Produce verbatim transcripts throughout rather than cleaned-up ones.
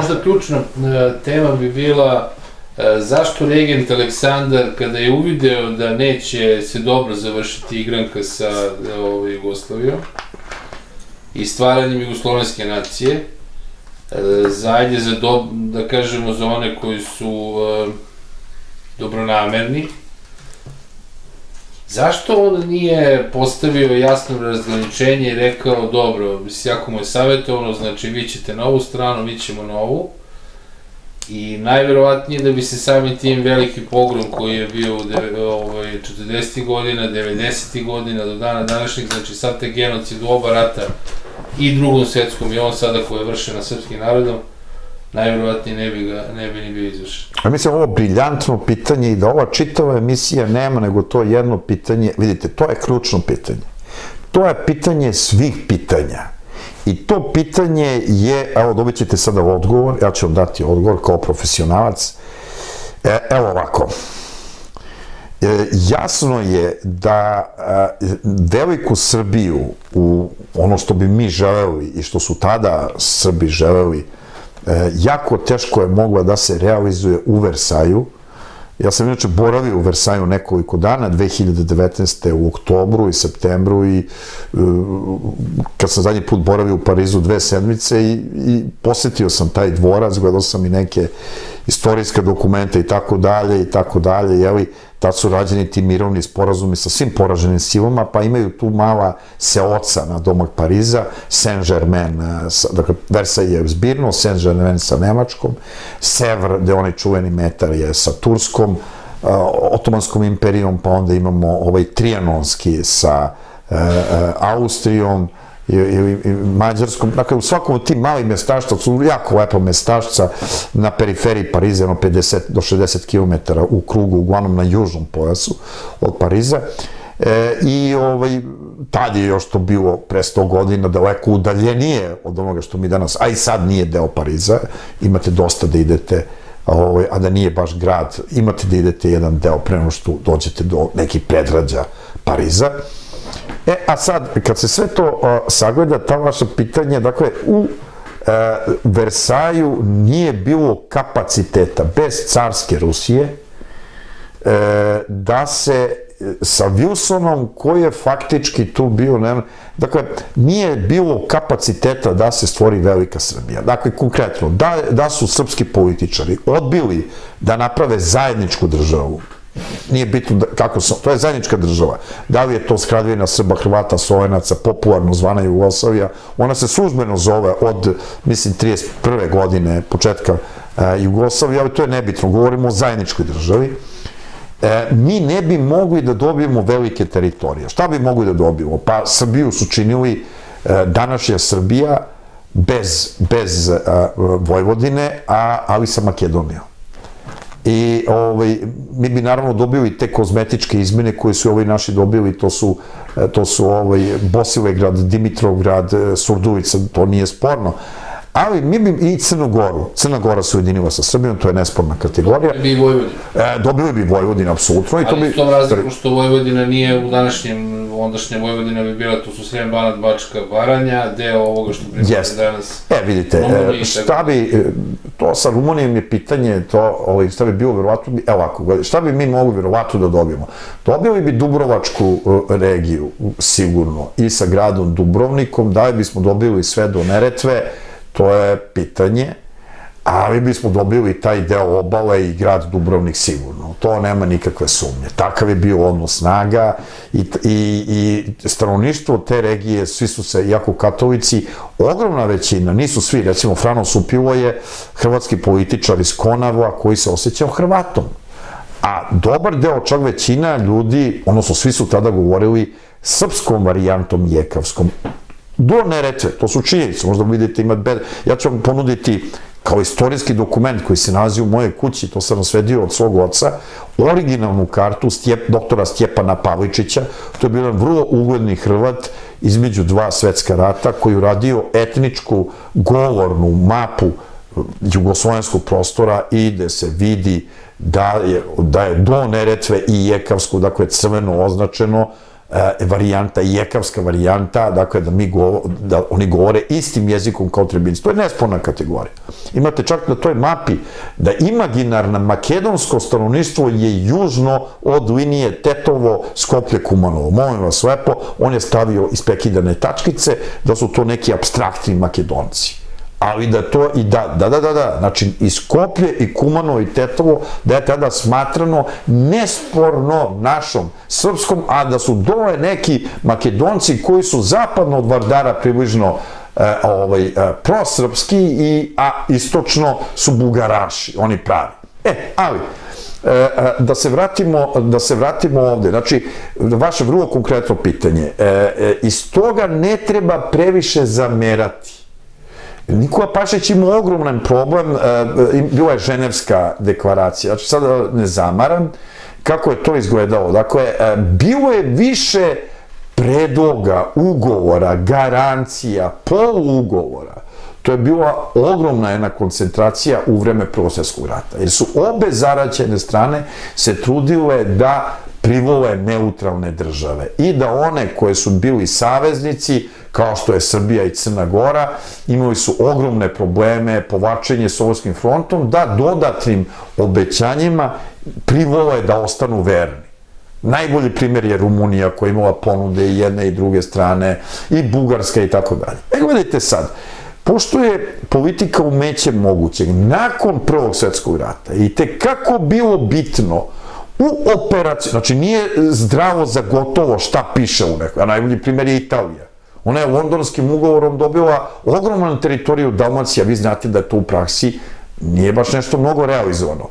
možda ključna tema bi bila zašto regent Aleksandar, kada je uvideo da neće se dobro završiti igranka sa Jugoslavijom i stvaranjem jugoslovenske nacije, zajde za, da kažemo, za one koji su dobronamerni, zašto on nije postavio jasno razgraničenje i rekao, dobro, jako mu je savjetovano, znači vi ćete na ovu stranu, mi ćemo na ovu, i najverovatnije da bi se samim tim veliki pogrom koji je bio u četrdesetih godina, devedesetih godina do dana današnjeg, znači sad te genocid u oba rata i drugom svetskom i on sada koji je vršen na srpskim narodom, najverovatnije ne bi ni bio izvršen. Ja mislim ovo briljantno pitanje i da ova čitava emisija nema nego to jedno pitanje, vidite, to je ključno pitanje. To je pitanje svih pitanja. I to pitanje je, evo dobit ćete sada odgovor, ja ću vam dati odgovor kao profesionalac. Evo ovako. Jasno je da veliku Srbiju, u ono što bi mi želeli i što su tada Srbi želeli, jako teško je mogla da se realizuje u Versaju. Ja sam inače boravio u Versaju nekoliko dana, dve hiljade devetnaeste. u oktobru i septembru i kad sam zadnji put boravio u Parizu dve sedmice i posetio sam taj dvorac, gledao sam i neke istorijske dokumente i tako dalje i tako dalje, jeli, tad su rađeni ti mirovni sporazumi sa svim poraženim silama, pa imaju tu mala seoca na domak Pariza, Saint-Germain, dakle, Versaj je zbirno, Saint-Germain sa Nemačkom, Sevr, gde onaj čuveni metar je sa Turskom, Otomanskom imperijom, pa onda imamo ovaj Trijanonski sa Austrijom, i Mađarskom, dakle u svakom od tim malih mestašca, su jako lepa mestašca na periferiji Pariza, ono pedeset do šezdeset kilometara u krugu, uglavnom na južnom pojasu od Pariza, i tad je još to bilo pre sto godina daleko udaljenije od onoga što mi danas, a i sad nije deo Pariza, imate dosta da idete, a da nije baš grad, imate da idete jedan deo pre nego što dođete do nekih predgrađa Pariza. E, a sad, kad se sve to sagleda, ta vaša pitanje, dakle, u Versaju nije bilo kapaciteta bez carske Rusije da se sa Wilsonom, koji je faktički tu bio, dakle, nije bilo kapaciteta da se stvori velika Srbija. Dakle, konkretno, da su srpski političari odbili da naprave zajedničku državu, nije bitno kako su, to je zajednička država. Da li je to Skradvina Srba, Hrvata, Slovenaca, popularno zvana Jugoslavija, ona se službeno zove od, mislim, trideset prve godine, početka Jugoslavije, ali to je nebitno, govorimo o zajedničkoj državi. Mi ne bi mogli da dobijemo velike teritorije. Šta bi mogli da dobijemo? Pa Srbiju su činili današnja Srbija bez Vojvodine, ali sa Makedonijom. I mi bi naravno dobili te kozmetičke izmene koje su ovi naši dobili, to su Bosilegrad, Dimitrovgrad, Surdulica, to nije sporno. Ali mi bi i Crnogoru, Crna Gora se ujedinila sa Srbijom, to je nesporna kategorija. Dobili bi i Vojvodinu. Dobili bi Vojvodinu, apsolutno. Ali s tom razliku što Vojvodina nije u današnjem, ondašnja Vojvodina bi bila, to su Srem, Banat, Bačka, Baranja, deo ovoga što pripada danas. E, vidite, šta bi, to sa Rumunijom je pitanje, to, šta bi bilo verovatno, evo ovako, šta bi mi mogli verovatno da dobijemo? Dobili bi Dubrovačku regiju, sigurno, i sa gradom Dubrovnikom, da li bismo dobili sve do Neretve, to je pitanje, ali bismo dobili taj deo obale i grad Dubrovnik sigurno. To nema nikakve sumnje. Takav je bio odnos snaga i stanovništvo te regije, svi su se, jako katolici, ogromna većina, nisu svi, recimo Frano Supilo je hrvatski političar iz Konava koji se osjećao Hrvatom. A dobar deo, čak većina ljudi, odnosno svi su tada govorili srpskom varijantom jekavskom. Do Neretve, to su činjenice, možda vidite imati bed. Ja ću vam ponuditi kao istorijski dokument koji se nalazi u mojoj kući, to sam nasledio od svog oca, originalnu kartu doktora Stjepana Pavličića, to je bio jedan vrlo ugledni Hrvat između dva svetska rata koji je uradio etničku govornu mapu jugoslovenskog prostora i gde se vidi da je do Neretve i Jekavsku, dakle crveno označeno, varijanta, jekavska varijanta, dakle da, mi go, da oni govore istim jezikom kao Trebinci. To je nesporna kategorija. Imate čak na toj mapi da imaginarno makedonsko stanovništvo je južno od linije Tetovo, Skoplje, Kumanovo. Molim vas lepo, on je stavio ispekidane tačkice da su to neki apstraktni Makedonci. Ali da to i da, da, da, da, da, znači i Skoplje, i Kumanovo, i Tetovo, da je tada smatrano nesporno našom srpskom, a da su dole neki Makedonci koji su zapadno od Vardara približno e, ovaj, e, prosrpski, i, a istočno su Bugaraši, oni pravi. E, ali, e, da se vratimo, da se vratimo ovde, znači, vaše vrlo konkretno pitanje, e, e, iz toga ne treba previše zamerati. Nikola Pašić ima ogroman problem, bila je Ženevska deklaracija, znači sada ne zamaram kako je to izgledalo. Dakle, bilo je više predloga, ugovora, garancija, poluugovora. To je bila ogromna jedna koncentracija u vreme Prvog svjetskog rata, jer su obe zaraćene strane se trudile da privole neutralne države i da one koje su bili saveznici, kao što je Srbija i Crna Gora, imali su ogromne probleme, povlačenje Sovjetskim frontom, da dodatnim obećanjima privole da ostanu verni. Najbolji primjer je Rumunija, koja je imala ponude i jedne i druge strane, i Bugarska i tako dalje. E, gledajte sad, pošto je politika umeće mogućeg, nakon Prvog svjetskog rata, i tekako bilo bitno u operaciji, znači nije zdravo za gotovo šta piše u nekoj, a najbolji primjer je Italija. Ona je londonskim ugovorom dobila ogromnu teritoriju Dalmacija, vi znate da to u praksi nije baš nešto mnogo realizovano.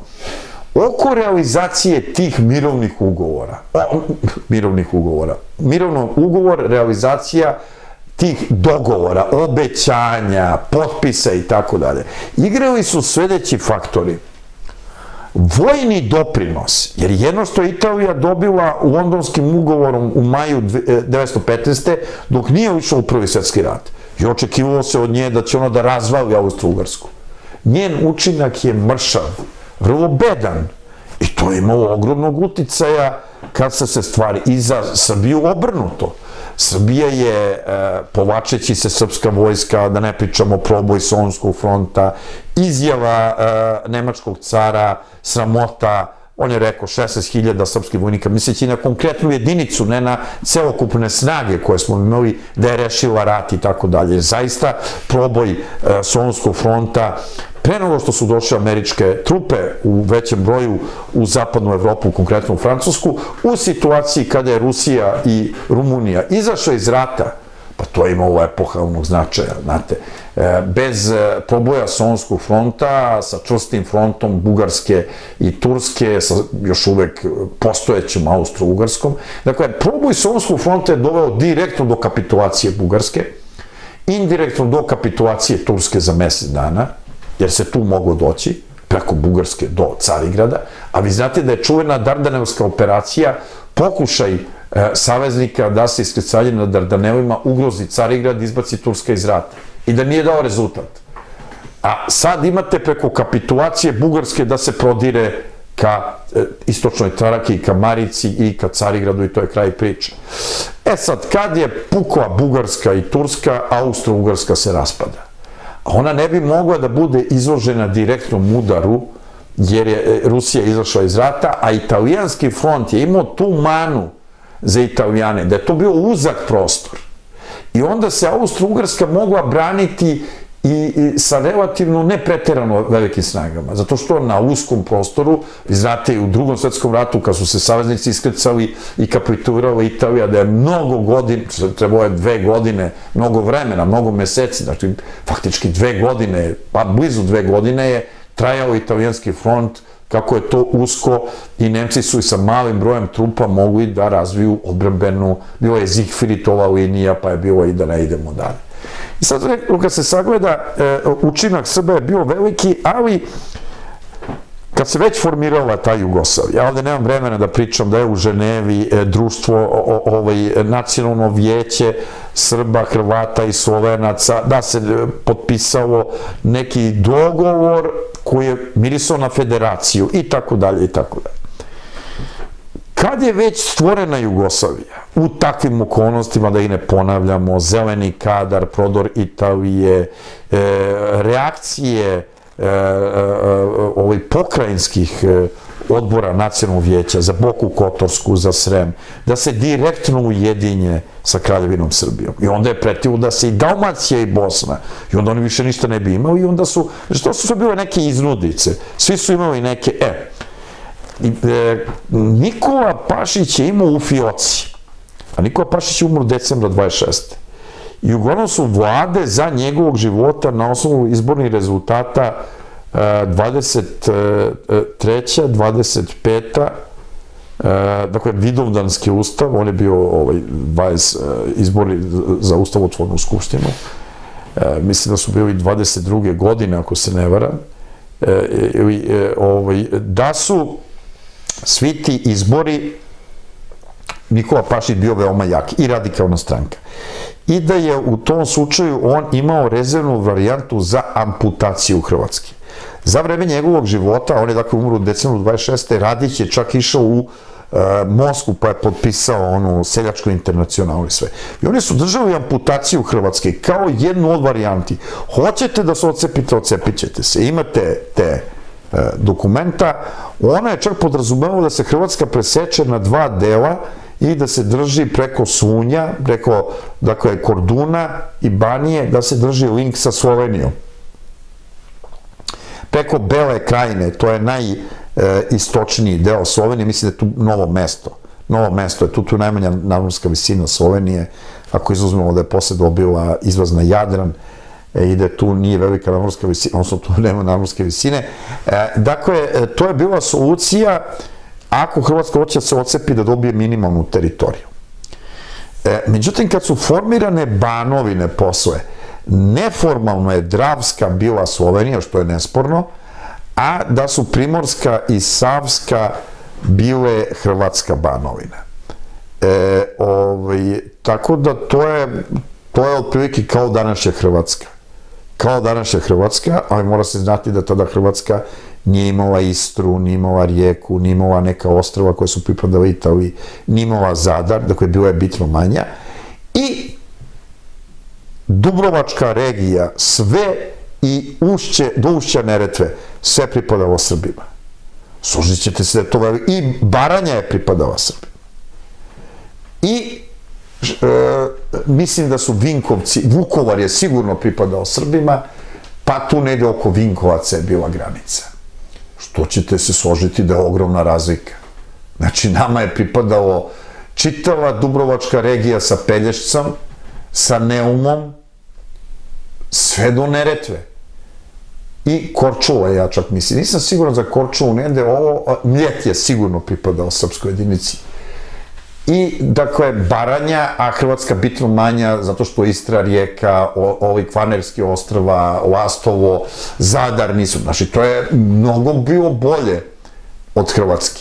Oko realizacije tih mirovnih ugovora, mirovnih ugovora, mirovnog ugovor, realizacija tih dogovora, obećanja, potpisa i tako dalje, igrali su sledeći faktori. Vojni doprinos, jer jedno što je Italija dobila londonskim ugovorom u maju devetsto petnaeste. dok nije ušao u Prvi svjetski rat. I očekivalo se od nje da će ona da razvali Austro-Ugarsku. Njen učinak je mršav, vrlo bedan. I to je imalo ogromnog uticaja kad se se stvari i za Srbiju obrnuto. Srbija je, povlačeći se srpska vojska, da ne pričamo proboj Solunskog fronta, izjava nemačkog cara, sramota, on je rekao šesnaest hiljada srpskih vojnika, misleći na konkretnu jedinicu, ne na celokupne snage koje smo imali da je rešila rat i tako dalje. Zaista proboj Solunskog fronta, pre nego što su došle američke trupe u većem broju u zapadnu Evropu, konkretno u Francusku, u situaciji kada je Rusija i Rumunija izašla iz rata, pa to je imalo epohalnog značaja, znate, bez proboja Solunskog fronta, sa čvrstim frontom Bugarske i Turske, sa još uvek postojećim Austro-Ugarskom. Dakle, proboj Solunskog fronta je doveo direktno do kapitulacije Bugarske, indirektno do kapitulacije Turske za mesec dana, jer se tu moglo doći, preko Bugarske do Carigrada, a vi znate da je čuvena Dardanelska operacija pokušaj saveznika da se iskrcaljem na Dardanelima ugrozi Carigrad, izbaci Turska iz rata. I da nije dao rezultat. A sad imate preko kapitulacije Bugarske da se prodire ka istočnoj Traki, ka Marici i ka Carigradu, i to je kraj priče. E sad, kad je pukla Bugarska i Turska, Austro-Ugarska se raspada. Ona ne bi mogla da bude izložena direktnom udaru, jer je Rusija izašla iz rata, a italijanski front je imao tu manu za Italijane, da je to bio uzak prostor. I onda se Austro-Ugarska mogla braniti i sa relativno nepreterano velikim snagama, zato što na uskom prostoru, vi znate i u Drugom svjetskom ratu, kad su se saveznici iskrcali i kapitulirala Italija, da je mnogo godina, trebalo je dve godine, mnogo vremena, mnogo meseci, znači faktički dve godine, pa blizu dve godine je trajao italijanski front, kako je to usko, i Nemci su i sa malim brojem trupa mogli da razviju odbrambenu, bila je Zigfridova linija, pa je bilo i da ne idemo dalje. I sad, kad se sagleda, učinak Srba je bio veliki, ali kad se već formirala ta Jugoslavija, ja ovde nemam vremena da pričam da je u Ženevi društvo, nacionalno vijeće Srba, Hrvata i Slovenaca, da se potpisalo neki dogovor koji je mirisao na federaciju i tako dalje i tako dalje. Kad je već stvorena Jugoslavija, u takvim okolnostima, da ih ne ponavljamo, zeleni kadar, prodor Italije, reakcije ovih pokrajinskih odbora nacionalnog vijeća za Boku Kotorsku, za Srem, da se direktno ujedinje sa Kraljevinom Srbijom. I onda je pretilo da se i Dalmacija i Bosna, i onda oni više ništa ne bi imali, i onda su, što su sve bile neke iznudice, svi su imali neke, e, Nikola Pašić je imao u fioci, a Nikola Pašić je umro decembra dvadeset šeste. I uglavnom su vlade za njegovog života na osnovu izbornih rezultata dvadeset treća, dvadeset peta dakle, Vidovdanski ustav, on je bio izbori za ustavotvornu skupštinu, mislim da su bili dvadeset druge godine, ako se ne varam, da su svi ti izbori Nikola Pašić bio veoma jak i radikalna stranka. I da je u tom slučaju on imao rezervnu varijantu za amputaciju Hrvatske. Za vreme njegovog života, on je dakle umro u decembru dvadeset šeste. Radić je čak išao u Moskvu pa je potpisao onu seljačku internacionalu i sve. I oni su držali amputaciju Hrvatske kao jednu od varijanti. Hoćete da se odcepite, odcepit ćete se. Imate te dokumenta. Ona je čak podrazumevala da se Hrvatska preseče na dva dela i da se drži preko Sunja, preko, dakle, Korduna i Banije, da se drži link sa Slovenijom. Preko Bele krajine, to je najistočniji deo Slovenije, mislim da je tu Novo mesto. Novo mesto je tu, tu najmanja nadmorska visina Slovenije, ako izuzmemo da je posle dobila izlaz na Jadran i da tu nije velika nadmorska visina, odnosno tu nema nadmorske visine. Dakle, to je bila solucija ako Hrvatska hoće da se odcepi, da dobije minimalnu teritoriju. Međutim, kad su formirane banovine posle, neformalno je Dravska bila Slovenija, što je nesporno, a da su Primorska i Savska bile Hrvatska banovina. Tako da to je otprilike kao današnja Hrvatska. Kao današnja Hrvatska, ali mora se znati da tada Hrvatska nije imala Istru, nije imala Rijeku, nije imala neka ostrava koje su pripadale Italiji, nije imala Zadar, dakle bila je bitno manja. I Dubrovačka regija, sve i do ušća Neretve, sve pripadalo Srbima. Složit ćete se da je to veliko. I Baranja je pripadala Srbima. I mislim da su Vinkovci, Vukovar je sigurno pripadao Srbima, pa tu negde oko Vinkovaca je bila granica. Što ćete se složiti da je ogromna razlika. Znači, nama je pripadalo čitava Dubrovačka regija sa Pelješcem, sa Neumom, sve do Neretve. I Korčula, ja čak mislim. Nisam siguran za Korčulu, negde ovo, Mljet je sigurno pripadao srpskoj jedinici. I, dakle, Baranja, a Hrvatska bitno manja, zato što Istra, Rijeka, ovi Kvarnerski ostrva, Lastovo, Zadar nisu. Znači, to je mnogo bilo bolje od Hrvatske.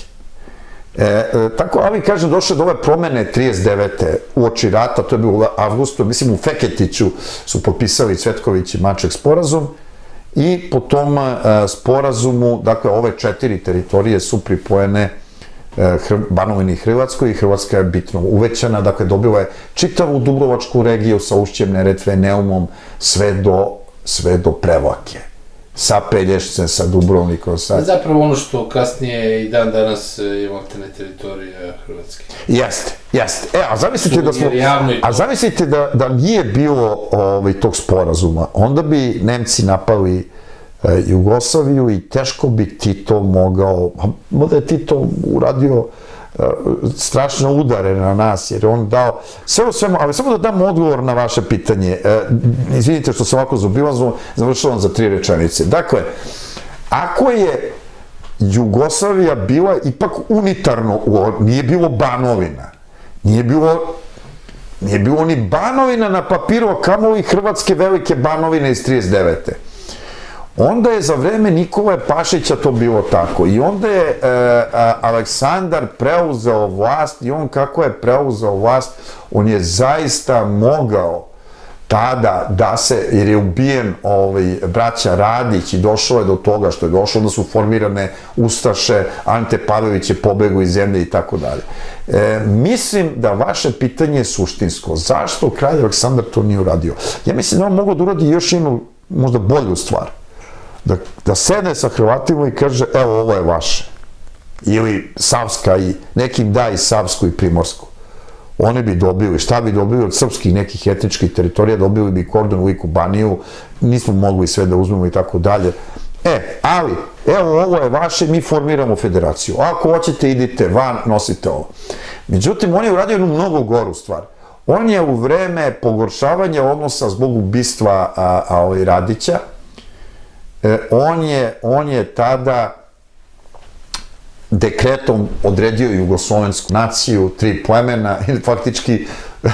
Tako, ali, kažem, došle do ove promene trideset devete uoči rata, to je bilo u avgustu, mislim u Feketiću su potpisali Cvetković i Maček sporazum i po tom sporazumu, dakle, ove četiri teritorije su pripojene Banovini Hrvatskoj i Hrvatska je bitno uvećana, dakle, dobila je čitavu Dubrovačku regiju sa ušćem Neretve, Neumom, sve do Prevlake. Sa Pelješcem, sa Dubrovnikom, sa... Zapravo ono što kasnije i dan danas je maltene teritorija Hrvatske. Jeste, jeste. E, a zamislite da smo... A zamislite da nije bilo tog sporazuma, onda bi Nemci napali Jugoslaviju i teško bi Tito mogao... Možda je Tito uradio strašno udare na nas, jer on dao sve u svemu, ali samo da dam odgovor na vaše pitanje. Izvinite što se ovako zaobilazno, završavam za tri rečenice. Dakle, ako je Jugoslavija bila ipak unitarno, nije bilo banovina, nije bilo nije bilo ni banovina na papiru, a kamoli Hrvatske velike banovine iz trideset devete Onda je za vreme Nikole Pašića to bilo tako. I onda je Aleksandar preuzeo vlast i on kako je preuzeo vlast, on je zaista mogao tada da se, jer je ubijen ovaj, braća Radić i došlo je do toga što je došlo, da su formirane ustaše, Ante Pavlović je pobegao iz zemlje i tako dalje. Mislim da vaše pitanje je suštinsko. Zašto kralj Aleksandar to nije uradio? Ja mislim da on mogao da uradi još jednu, možda bolju stvar. Da, da sedne sa Hrvatima i kaže, evo, ovo je vaše. Ili Savska i nekim da i Savsku i Primorsku. Oni bi dobili, šta bi dobili od srpskih nekih etničkih teritorija, dobili bi Kordun, Liku, Baniju, nismo mogli sve da uzmemo i tako dalje. E, ali, evo, ovo je vaše, mi formiramo federaciju. Ako hoćete, idite van, nosite ovo. Međutim, on je uradio jednu mnogo goru stvar. On je u vreme pogoršavanja odnosa zbog ubistva Radića, on je tada dekretom odredio jugoslovensku naciju, tri plemena, ili faktički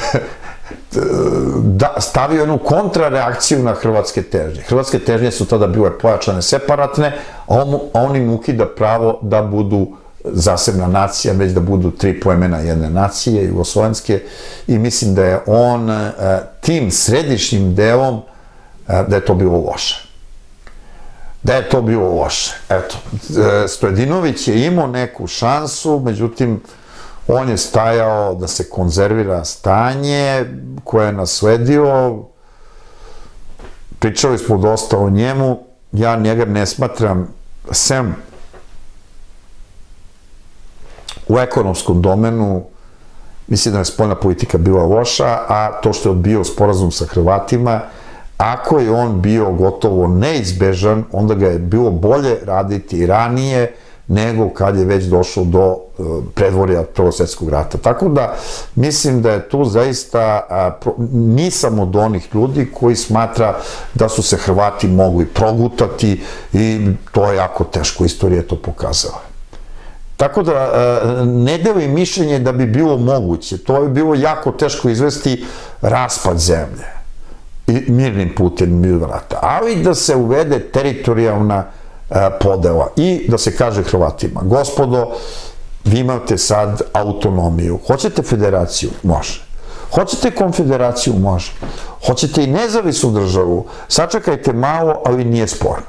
stavio jednu kontrareakciju na hrvatske težnje. Hrvatske težnje su tada bile pojačane separatne, a on im ukida pravo da budu zasebna nacija, već da budu tri plemena jedne nacije, jugoslovenske, i mislim da je on tim središnjim delom, da je to bilo loše. Da je to bilo loše. Eto, Stojadinović je imao neku šansu, međutim, on je stajao da se konzervira stanje koje je nasledio. Pričali smo dosta o njemu. Ja njega ne smatram, sem u ekonomskom domenu, mislim da je spoljna politika bila loša, a to što je odbio sporazum sa Hrvatima, ako je on bio gotovo neizbežan, onda ga je bilo bolje raditi i ranije nego kad je već došlo do predvorja Prvog svjetskog rata. Tako da mislim da je tu zaista, nisam od onih ljudi koji smatra da su se Hrvati mogli progutati i to je jako teško, istorija to pokazala. Tako da ne delim mišljenje da bi bilo moguće, to bi bilo jako teško izvesti raspad zemlje i mirnim putem mirnog rata, ali da se uvede teritorijalna podela i da se kaže Hrvatima, gospodo, vi imate sad autonomiju, hoćete federaciju? Može. Hoćete konfederaciju? Može. Hoćete i nezavisnu državu? Sačekajte malo, ali nije sporno.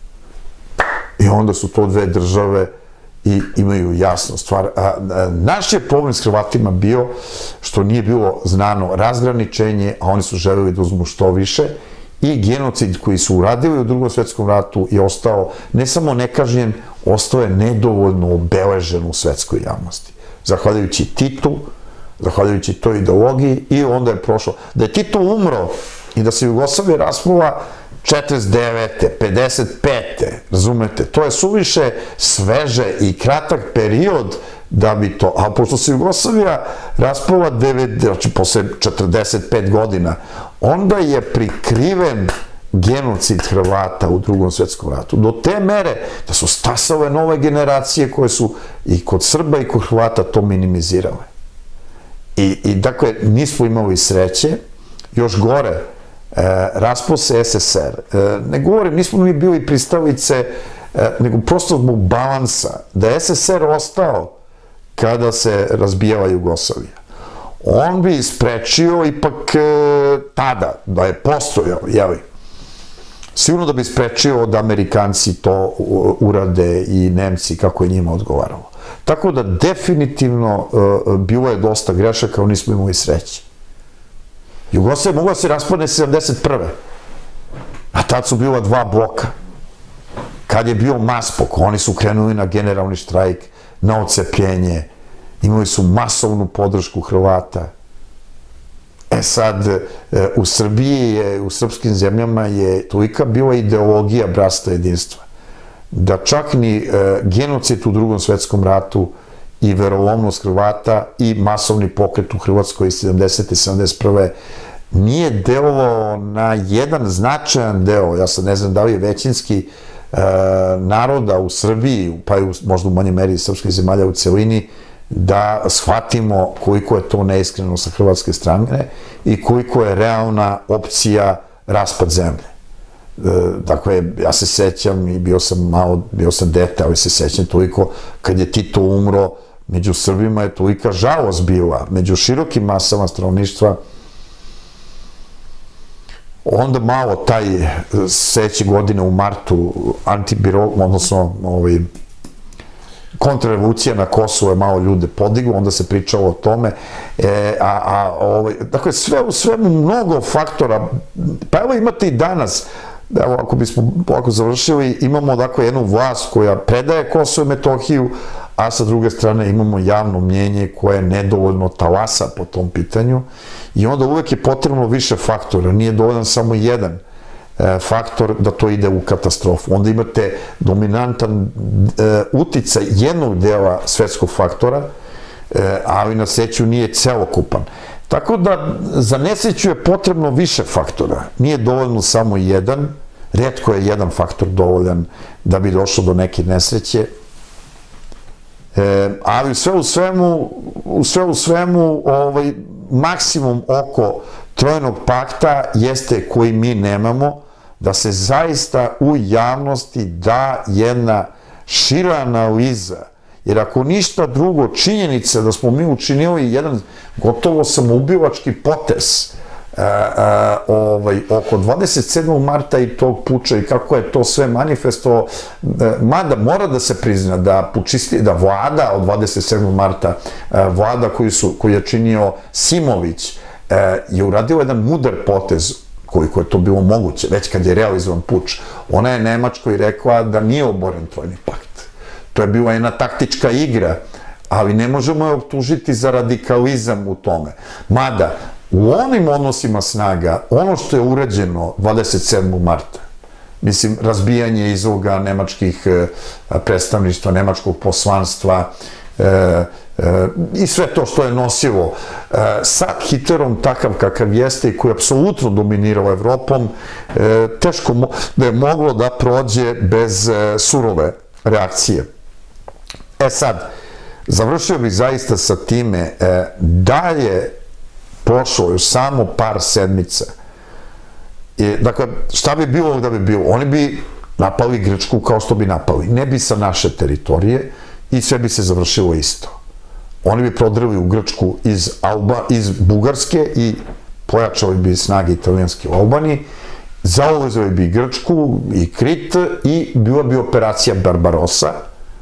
I onda su to dve države i imaju jasnu stvar. Naš je problem s Hrvatima bio što nije bilo znano razgraničenje, a oni su želeli da uzmu što više, i genocid koji su uradili u Drugom svjetskom ratu je ostao ne samo nekažnjen, ostao je nedovoljno obeležen u svetskoj javnosti. Zahvaljujući Titu, zahvaljujući toj ideologiji, i onda je prošlo. Da je Tito umro i da se Jugoslavija raspala četrdeset devete, pedeset pete, razumete, to je suviše sveže i kratak period da bi to, a pošto se Jugoslavija raspala posle četrdeset pet godina, onda je prikriven genocid Hrvata u Drugom svjetskom ratu. Do te mere da su stasale nove generacije koje su i kod Srba i kod Hrvata to minimizirale. I dakle, nismo imali sreće, još gore, raspao se es es er. Ne govorim, nismo mi bili pristalice, nego prosto zbog balansa, da je es es er ostao kada se razbijala Jugoslavija. On bi sprečio ipak tada, da je postojao, jeli, sigurno da bi sprečio da Amerikanci to urade i Nemci, kako je njima odgovaralo. Tako da definitivno bilo je dosta grešaka, ali nismo imali sreće. Jugoslavija mogla se raspadne sedamdeset prve. A tad su bila dva bloka. Kad je bio Maspok, oni su krenuli na generalni štrajk, na ocepljenje, imali su masovnu podršku Hrvata. E sad, u Srbiji, u srpskim zemljama je tolika bila ideologija bratstva jedinstva, da čak ni genocid u Drugom svjetskom ratu i verovatnost Hrvata i masovni pokret u Hrvatskoj sedamdesete i sedamdeset prve nije delovao na jedan značajan deo, ja sad ne znam da li je većinski naroda u Srbiji, pa i možda u manje meri srpskih zemalja u celini, da shvatimo koliko je to neiskreno sa hrvatske strane i koliko je realna opcija raspad zemlje. Dakle, ja se sećam i bio sam malo, bio sam dete, ali se sećam toliko, kad je Tito umro, među Srbima je tolika žalost bila, među širokim masama stanovništva, onda malo taj sledeće godine u martu antibiro, odnosno ovaj, kontrarevolucija na Kosovo je malo ljude podiglo, onda se pričalo o tome, e, a, a ovaj, dakle, sve u svemu mnogo faktora, pa evo imate i danas, evo, ako bismo ovako završili, imamo, dakle, jednu vlast koja predaje Kosovo i Metohiju, a sa druge strane imamo javno mnjenje koje je nedovoljno talasa po tom pitanju i onda uvek je potrebno više faktora, nije dovoljan samo jedan faktor da to ide u katastrofu. Onda imate dominantan uticaj jednog dela svetskog faktora, ali na sreću nije celokupan. Tako da za nesreću je potrebno više faktora. Nije dovoljno samo jedan, retko je jedan faktor dovoljan da bi došlo do neke nesreće, ali sve u svemu, sve u svemu, ovaj, maksimum oko Trojnog pakta jeste koji mi nemamo, da se zaista u javnosti da jedna šira analiza, jer ako ništa drugo, činjenica da smo mi učinili jedan gotovo samoubilački potez oko dvadeset sedmog marta i tog puča i kako je to sve manifestovalo, mada mora da se prizna da da vlada od dvadeset sedmog marta, vlada koju je činio Simović, je uradila jedan mudar potez, koliko je to bilo moguće, već kad je realizovan puč. Ona je Nemačkoj rekla da nije oboren Trojni pakt. To je bila jedna taktička igra, ali ne možemo je optužiti za radikalizam u tome. Mada, u onim odnosima snaga, ono što je urađeno dvadeset sedmog marta, mislim, razbijanje izloga nemačkih predstavništva, nemačkog poslanstva, i sve to što je nosilo sa Hitlerom takav kakav jeste i koji je apsolutno dominirao Evropom, teško da je moglo da prođe bez surove reakcije. E sad, završio bih zaista sa time, da je prošlo još samo par sedmica. Dakle, šta bi bilo da bi bilo? Oni bi napali Grčku kao što bi napali. Ne bi sa naše teritorije i sve bi se završilo isto. Oni bi prodrli u Grčku iz Bugarske i pojačali bi snage italijanske u Albaniji, zauzeli bi Grčku i Krit i bila bi operacija Barbarossa,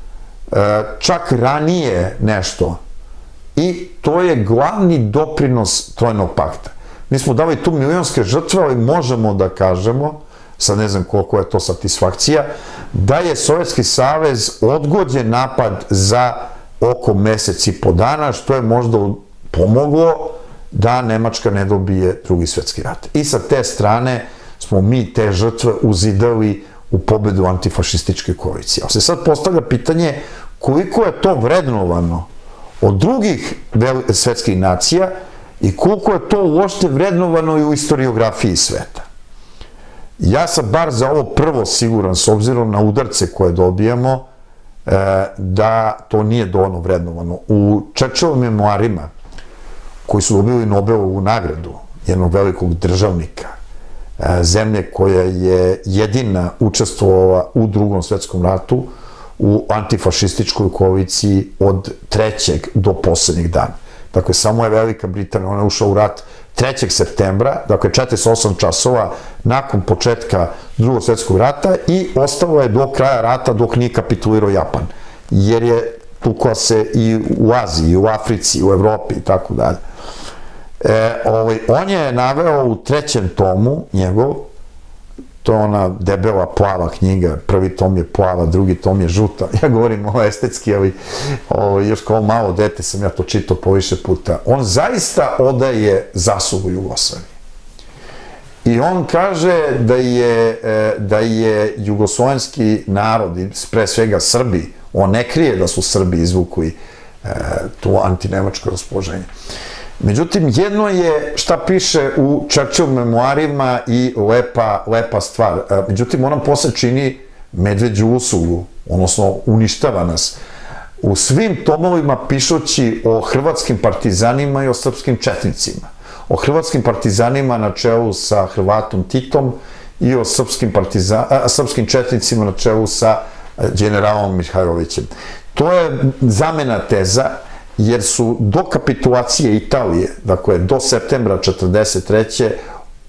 čak ranije nešto. I to je glavni doprinos Trojnog pakta. Mi smo dali tu milionske žrtve, ali možemo da kažemo, sad ne znam koliko je to satisfakcija, da je Sovjetski savez odgođen napad za oko mesec i po dana, što je možda pomoglo da Nemačka ne dobije Drugi svetski rat. I sa te strane smo mi te žrtve uzidali u pobedu antifašističke koalicije. Ali se sad postavlja pitanje koliko je to vrednovano od drugih svetskih nacija i koliko je to uopšte vrednovano i u historiografiji sveta. Ja sam bar za ovo prvo siguran, s obzirom na udarce koje dobijamo, da to nije dovoljno vrednovano. U Churchillovim memoarima, koji su dobili Nobelovu nagradu, jednog velikog državnika, zemlje koja je jedina učestvovala u Drugom svetskom ratu, u antifašističkoj koaliciji od trećeg do poslednjeg dana. Dakle, samo je Velika Britanija, ona je ušla u rat trećeg septembra, dakle četrdeset osam časova nakon početka Drugog svetskog rata i ostalo je do kraja rata dok nije kapitulirao Japan. Jer je tukla se i u Aziji, i u Africi, i u Evropi i tako dalje. On je naveo u trećem tomu njegov, to je ona debela plava knjiga, prvi tom je plava, drugi tom je žuta. Ja govorim ovo estetski, ali još kao malo dete sam ja to čitao po više puta. On zaista odaje zaslugu Jugoslaviji. I on kaže da je jugoslovenski narod, pre svega Srbi, on ne krije da su Srbi izvukli to antinemačko raspoloženje. Međutim, jedno je šta piše u Churchillovim memoarima i lepa stvar. Međutim, on nam posle čini medveđu uslugu, odnosno uništava nas. U svim tomovima pišući o hrvatskim partizanima i o srpskim četnicima. O hrvatskim partizanima na čelu sa Hrvatom Titom i o srpskim četnicima na čelu sa generalom Mihajlovićem. To je zamena teza, jer su do kapitulacije Italije, dakle do septembra četrdeset treće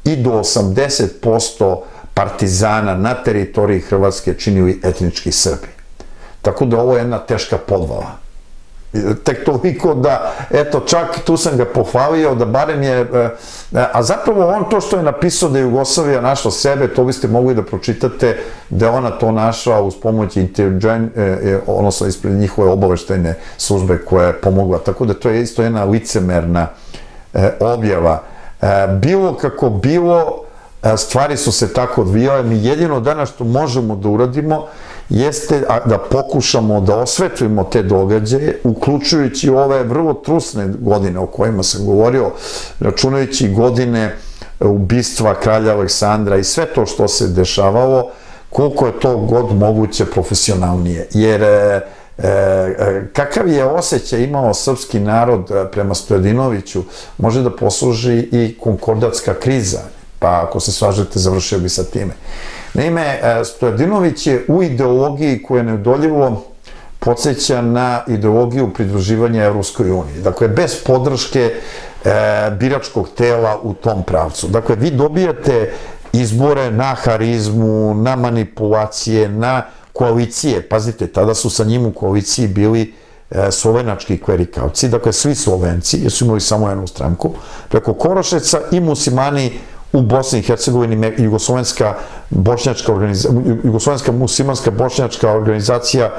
i do osamdeset posto partizana na teritoriji Hrvatske činili etnički Srbi. Tako da ovo je jedna teška podvala. Tek toliko da, eto, čak tu sam ga pohvalio, da barem je, a zapravo on to što je napisao da je Jugoslavija našla sebe, to biste mogli da pročitate, da je ona to našla uz pomoć odnosno ispred njihove obaveštajne službe koja je pomogla, tako da to je isto jedna licemerna objava. Bilo kako bilo, stvari su se tako odvijale, mi jedino danas što možemo da uradimo jeste da pokušamo da osvetlimo te događaje, uključujući ove vrlo trusne godine o kojima sam govorio, računajući godine ubistva kralja Aleksandra i sve to što se dešavalo, koliko je to god moguće profesionalnije. Jer kakav je osjećaj imao srpski narod prema Stojadinoviću, može da posluži i konkordatska kriza, pa ako se slažete, završio bi sa time. Naime, Stojadinović je u ideologiji koja neodoljivo podsjeća na ideologiju pridruživanja Evropskoj uniji. Dakle, bez podrške biračkog tela u tom pravcu. Dakle, vi dobijate izbore na harizmu, na manipulacije, na koalicije. Pazite, tada su sa njim u koaliciji bili slovenački klerikalci, dakle, svi Slovenci, jer su imali samo jednu stranku, preko Korošeca i muslimani u Bosni i Hercegovini, Jugoslovenska bošnjačka organizacija, Jugoslovenska muslimanska bošnjačka organizacija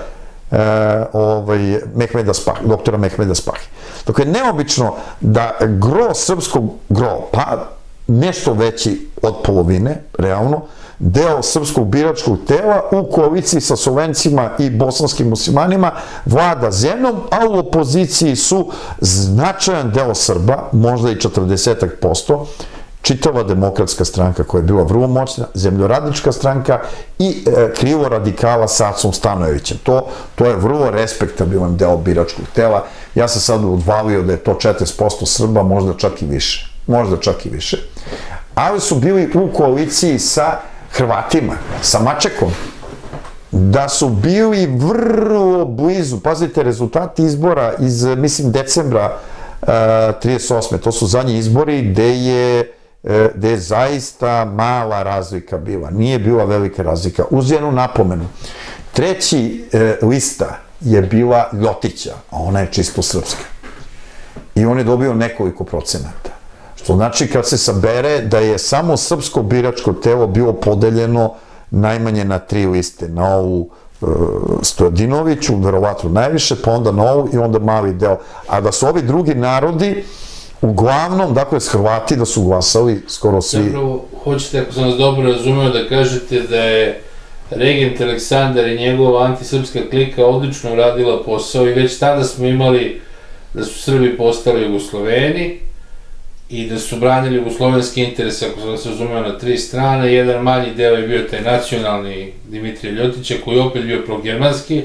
Mehmeda Spahi, doktora Mehmeda Spahi. Dakle, neobično da gro srpskog, gro, pa nešto veći od polovine, realno, deo srpskog biračkog tela u koaliciji sa Slovencima i bosanskim muslimanima vlada zemljom, a u opoziciji su značajan deo Srba, možda i četrdeset posto, čitava demokratska stranka koja je bila vrlo moćna, zemljoradnička stranka i krivo radikala sa Acom Stanojevićem. To je vrlo respektabilan deo biračkog tela. Ja sam sad odvalio da je to četrdeset posto Srba, možda čak i više. Možda čak i više. Ali su bili u koaliciji sa Hrvatima, sa Mačekom, da su bili vrlo blizu, pazite, rezultati izbora iz, mislim, decembra trideset osme. To su zadnji izbori gde je gde je zaista mala razlika bila, nije bila velika razlika. Uz jednu napomenu, treći lista je bila Ljotića, a ona je čisto srpska. I on je dobio nekoliko procenata. Što znači kad se sabere da je samo srpsko biračko telo bilo podeljeno najmanje na tri liste, na ovu Stojadinoviću, verovatno najviše, pa onda na ovu i onda mali deo. A da su ovi drugi narodi uglavnom, dakle, s Hrvati da su glasali skoro svi... Zapravo, hoćete, ako sam vas dobro razumeo, da kažete da je regent Aleksandar i njegova antisrpska klika odlično uradila posao i već tada smo imali da su Srbi postali Jugosloveni i da su branili jugoslovenski interes, ako sam se razumeo, na tri strane. Jedan manji deo je bio taj nacionalni Dimitrija Ljotića, koji je opet bio progermanski,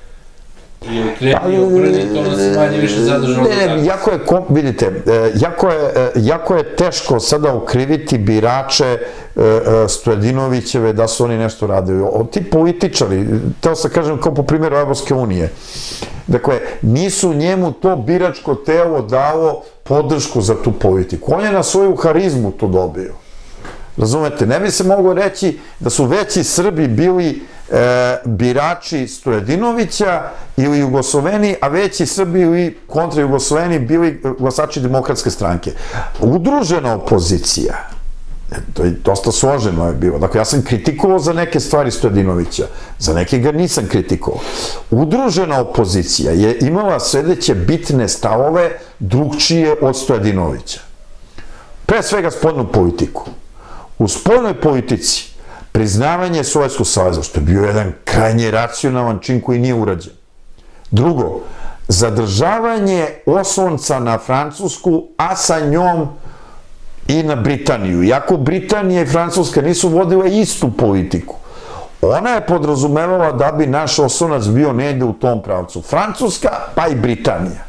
i ukrenio u prvi, to nas je manje više zadržalo do tako. Ne, jako je, vidite, jako je teško sada ukriviti birače Stojadinovićeve da su oni nešto radili. Ti političari, teo sam kažem kao po primjeru Evropske unije, dakle, nisu njemu to biračko telo dalo podršku za tu politiku. On je na svoju harizmu to dobio. Razumete, ne bi se moglo reći da su veći Srbi bili birači Stojadinovića ili Jugosloveni, a veći Srbi ili kontra Jugosloveni bili glasači Demokratske stranke. Udružena opozicija, to je dosta složeno je bilo, dakle ja sam kritikovao za neke stvari Stojadinovića, za neke ga nisam kritikovao. Udružena opozicija je imala sledeće bitne stavove drugčije od Stojadinovića. Pre svega spoljnu politiku. U spoljnoj politici priznavanje Sovjetskog saveza, što je bio jedan krajnje racionalan čin koji nije urađen. Drugo, zadržavanje oslonca na Francusku, a sa njom i na Britaniju. Iako Britanija i Francuska nisu vodile istu politiku, ona je podrazumevala da bi naš oslonac bio negde u tom pravcu. Francuska, pa i Britanija.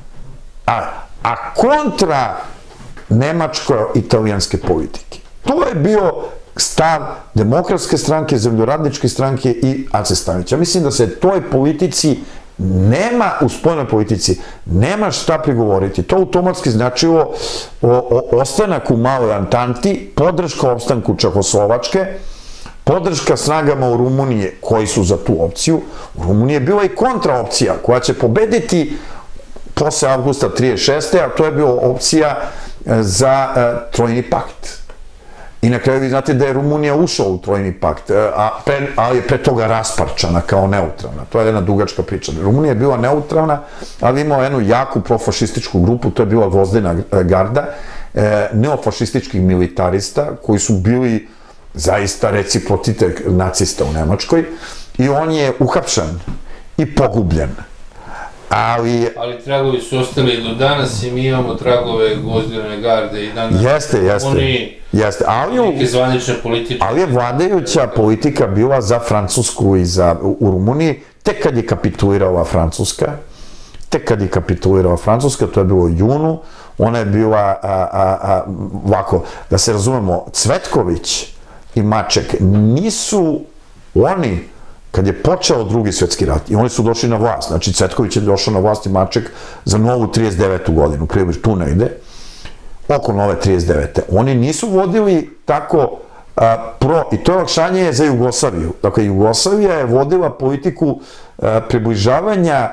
A kontra nemačko-italijanske politike. To je bio stav Demokratske stranke, Zemljoradničke stranke i Ace Stanojevića. Mislim da se toj politici nema u spoljnoj politici, nema šta prigovoriti. To automatski značilo ostanak u maloj Antanti, podrška opstanku Čehoslovačke, podrška snagama u Rumuniji koji su za tu opciju. U Rumuniji je bila i kontraopcija koja će pobediti posle avgusta trideset šeste. a to je bila opcija za Trojni pakt. I na kraju vi znate da je Rumunija ušla u Trojni pakt, ali je pre toga rasparčana kao neutralna. To je jedna dugačka priča. Rumunija je bila neutralna, ali imala jednu jaku profašističku grupu, to je bila Gvozdena garda, neofašističkih militarista koji su bili zaista reciprocitet nacista u Nemačkoj i on je uhapšan i pogubljen. Ali... Ali tragovi su ostali do danas i mi imamo tragove Gvozdene garde i danas... Jeste, jeste. Oni... Jeste, ali... Neke zvanične političke... Ali je vladajuća politika bila za Francusku i za... u Rumuniji, tek kad je kapitulirala Francuska, tek kad je kapitulirala Francuska, to je bilo u junu, ona je bila, ovako, da se razumemo, Cvetković i Maček nisu oni, kad je počeo drugi svjetski rat, i oni su došli na vlast, znači Cvetković je došao na vlast i Maček za novu trideset devetu godinu, prije tu negde, oko nove trideset devete. Oni nisu vodili tako pro, i to je olakšanje za Jugoslaviju. Dakle, Jugoslavija je vodila politiku približavanja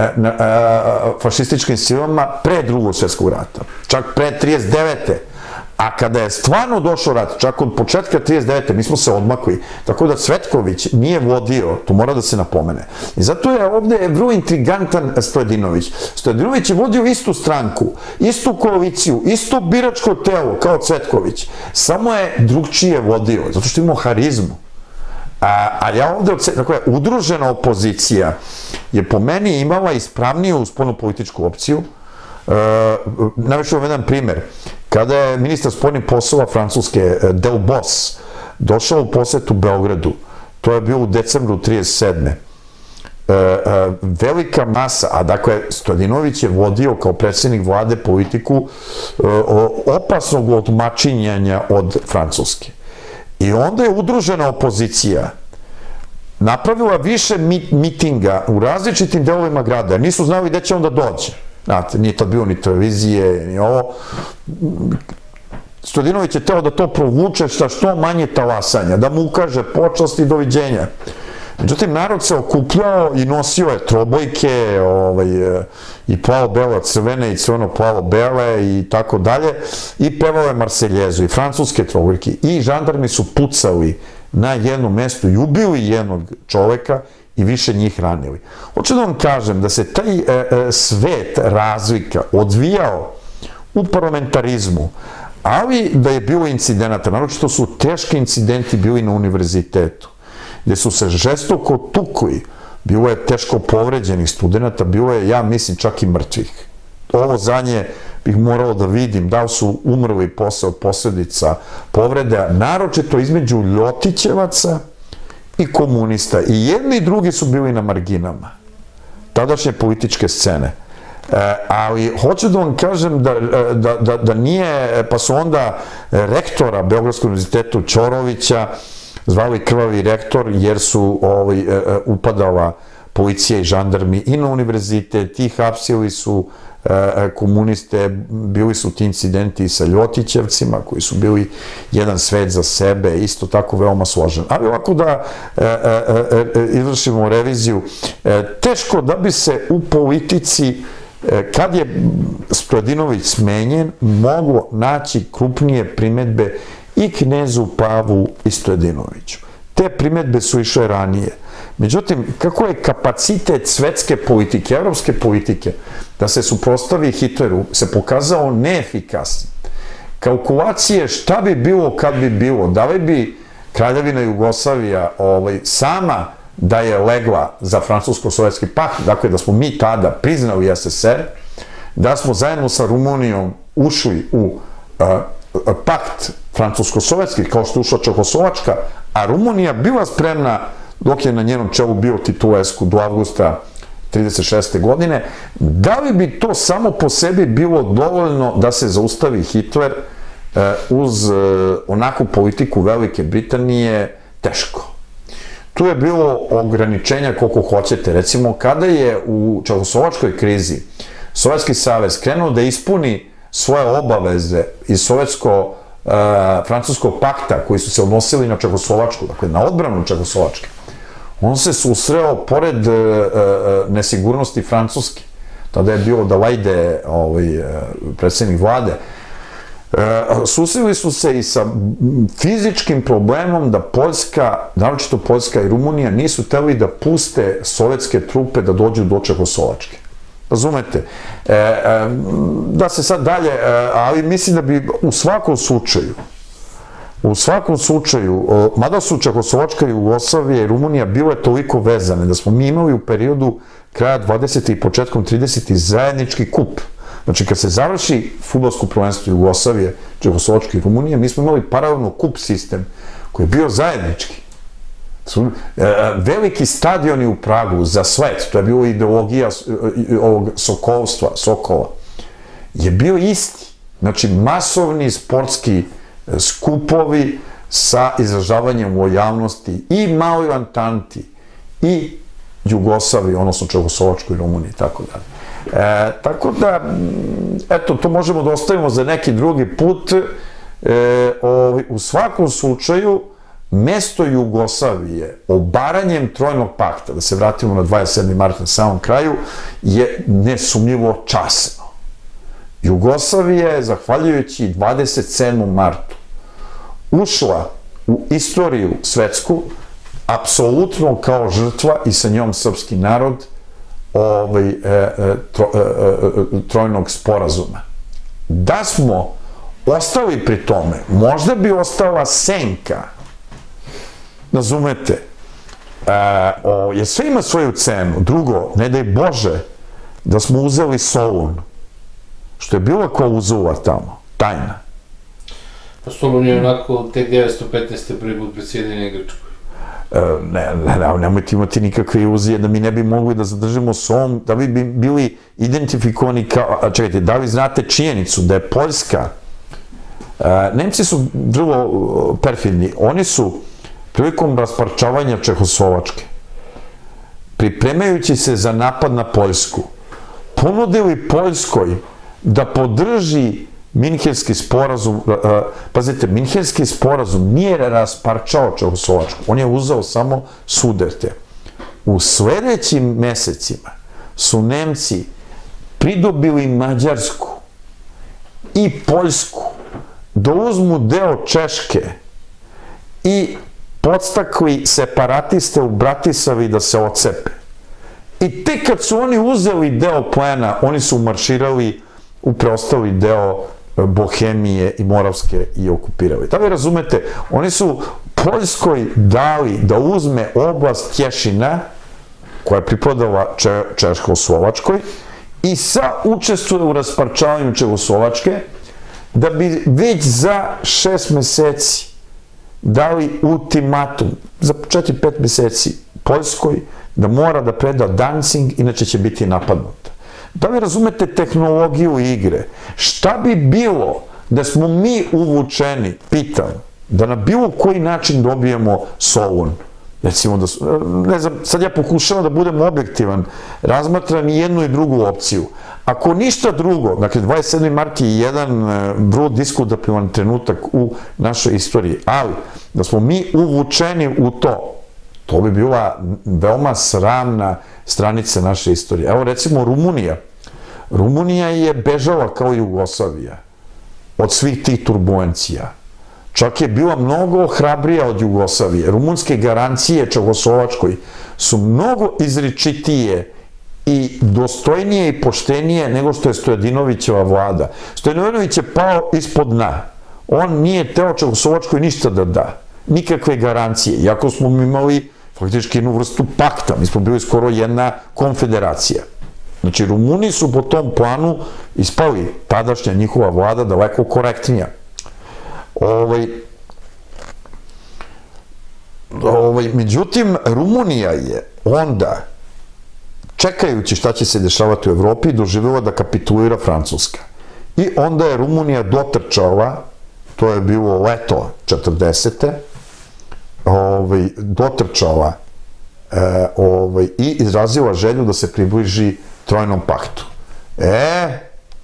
fašističkim silama pre drugog svjetskog rata, čak pre trideset devete. A kada je stvarno došao rat, čak od početka trideset devete mi smo se odmakli, tako da Cvetković nije vodio, to mora da se napomene. I zato je ovde vrlo intrigantan Stojadinović. Stojadinović je vodio istu stranku, istu koaliciju, isto biračko telo kao Cvetković, samo je drugčije vodio, zato što imao harizmu. A ja ovde, dakle, udružena opozicija je po meni imala ispravniju spoljnu političku opciju. Navešću vam jedan primer. Kada je ministar spoljnih poslova Francuske, Delbos, došao u posetu Beogradu, to je bilo u decembru trideset sedme. Velika masa, a dakle, Stojadinović je vodio kao predsjednik vlade politiku opasnog odmačinjanja od Francuske. I onda je udružena opozicija napravila više mitinga u različitim delovima grada, jer nisu znali gde će onda dođe. Znate, nije tad bilo ni televizije, ni ovo. Stojadinović je teo da to provuče sa što manje talasanja, da mu ukaže počast i doviđenja. Međutim, narod se okupljao i nosio je trobojke i plavo-belo crvene i crveno-plavo-bele i tako dalje i pevao je Marseljezu i francuske trobojke i žandarmi su pucali na jednom mestu i ubili jednog čoveka i više njih ranili. Hoću da vam kažem da se taj svet razlika odvijao u parlamentarizmu, ali da je bilo incidenata, naročito su teški incidenti bili na univerzitetu, gde su se žestoko tukli, bilo je teško povređenih studenta, bilo je, ja mislim, čak i mrtvih. Ovo zadnje bih morao da vidim da li su umrli posle od posledica povrede, naročito između Ljotićevaca i komunista. I jedni i drugi su bili na marginama tadašnje političke scene. Ali hoću da vam kažem da nije, pa su onda rektora Beogradskog univerzitetu Ćorovića zvali krvavi rektor jer su upadala policija i žandarmi i na univerzitet, i hapsili su komuniste, bili su ti incidenti sa Ljotićevcima koji su bili jedan svet za sebe, isto tako veoma složen. Ali ovako da izvršimo reviziju, teško da bi se u politici, kad je Stojadinović smenjen, moglo naći krupnije primetbe i knezu Pavlu i Stojadinoviću. Te primetbe su išle ranije. Međutim, kako je kapacitet svetske politike, evropske politike, da se suprotstavi Hitleru, se pokazao neefikasnim. Kalkulacije šta bi bilo kad bi bilo, da li bi Kraljevina Jugoslavija sama da je legla za francusko-sovjetski pakt, dakle da smo mi tada priznali es es er, da smo zajedno sa Rumunijom ušli u pakt francusko-sovjetski, kao što je ušla Čehoslovačka, a Rumunija bila spremna, dok je na njenom čelu bio Titulescu do avgusta trideset šeste godine, da li bi to samo po sebi bilo dovoljno da se zaustavi Hitler uz onakvu politiku Velike Britanije? Teško. tu je bilo ograničenja koliko hoćete. Recimo, kada je u Čehoslovačkoj krizi Sovjetski savez krenuo da ispuni svoje obaveze iz Sovjetsko-Francuskog pakta koji su se odnosili na Čehoslovačku, dakle na odbranu Čehoslovačke, on se susreo pored nesigurnosti Francuske. Tada je bilo Dalajde, predsjednik vlade, susreli su se i sa fizičkim problemom da Poljska, naročito Poljska i Rumunija, nisu hteli da puste sovjetske trupe da dođu do Čehoslovačke. Razumete? Da se sad dalje, ali mislim da bi u svakom slučaju, u svakom slučaju, mada su Čehoslovačka, Jugoslavija i Rumunija bile toliko vezane, da smo mi imali u periodu kraja dvadesetih i početkom tridesetih zajednički kup. Znači, kad se završi fudbalsko prvenstvo Jugoslavije, Čehoslovačke i Rumunije, mi smo imali paralelno kup sistem koji je bio zajednički. Veliki stadioni u Pragu za svet, to je bila ideologija ovog sokolstva, Sokola, je bio isti. Znači, masovni sportski skupovi sa izražavanjem lojalnosti i maloj Antanti i Jugoslaviji, odnosno Čehoslovačkoj i Rumuniji, i tako dalje. Tako da, eto, to možemo da ostavimo za neki drugi put. U svakom slučaju, mesto Jugoslavije, obaranjem Trojnog pakta, da se vratimo na dvadeset sedmi mart na samom kraju, je nesumnjivo časno. Jugoslavija je, zahvaljujući dvadeset sedmom martu, ušla u istoriju svetsku, apsolutno kao žrtva i sa njom srpski narod Trojnog sporazuma. Da smo ostali pri tome, možda bi ostala senka, razumete, jer sve ima svoju cenu. Drugo, ne daj Bože da smo uzeli Solun, što je bilo ko uzula tamo, tajna. Pa Solun je onako tek devetsto petnaeste prvi put predsjedanje Grčkoj. Nemojte imati nikakve iluzije da mi ne bi mogli da zadržimo Solun, da bi bili identifikovani kao, čekajte, da li znate činjenicu da je Poljska, Nemci su vrlo perfidni, oni su prilikom rasparčavanja Čehoslovačke, pripremajući se za napad na Poljsku, ponudili Poljskoj da podrži Minhenski sporazum. Pazite, Minhenski sporazum nije rasparčao Čehoslovačku, on je uzeo samo Sudete. U sledećim mesecima su Nemci pridobili Mađarsku i Poljsku da uzmu deo Češke i podstakli separatiste u Bratislavi da se ocepe. I tek kad su oni uzeli deo plena, oni su marširali u preostali deo Bohemije i Moravske i okupirali. Da vi razumete, oni su Poljskoj dali da uzme oblast Tješina, koja je pripadala Češko-Slovačkoj, i sa učestvuje u rasparčavanju Čehoslovačke, da bi već za šest meseci dali ultimatum, za četiri pet meseci Poljskoj, da mora da preda Dancing, inače će biti napadnuta. Da li razumete tehnologiju igre? Šta bi bilo da smo mi uvučeni, pitam, da na bilo koji način dobijemo Solun? Recimo da, ne znam, sad ja pokušavam da budem objektivan, razmatram i jednu i drugu opciju. Ako ništa drugo, dakle, dvadeset sedmi mart je jedan vrlo diskutabilan trenutak u našoj istoriji, ali da smo mi uvučeni u to, to bi bila veoma sramna stranica naše istorije. Evo, recimo, Rumunija. Rumunija je bežala kao Jugoslavija od svih tih turbulencija. Čak je bila mnogo hrabrija od Jugoslavije. Rumunske garancije Čehoslovačkoj su mnogo izričitije i dostojnije i poštenije nego što je Stojadinovićeva vlada. Stojadinović je pao ispod dna. On nije teo Čehoslovačkoj ništa da da. Nikakve garancije. Iako smo imali faktički jednu vrstu pakta. Mi smo bili skoro jedna konfederacija. Znači, Rumuni su po tom planu ispali, tadašnja njihova vlada daleko korektnija. Međutim, Rumunija je onda, čekajući šta će se dešavati u Evropi, doživjela da kapitulira Francuska. I onda je Rumunija dotrčala, to je bilo leto četrdesete, dotrčala i izrazila želju da se približi Trojnom paktu. E,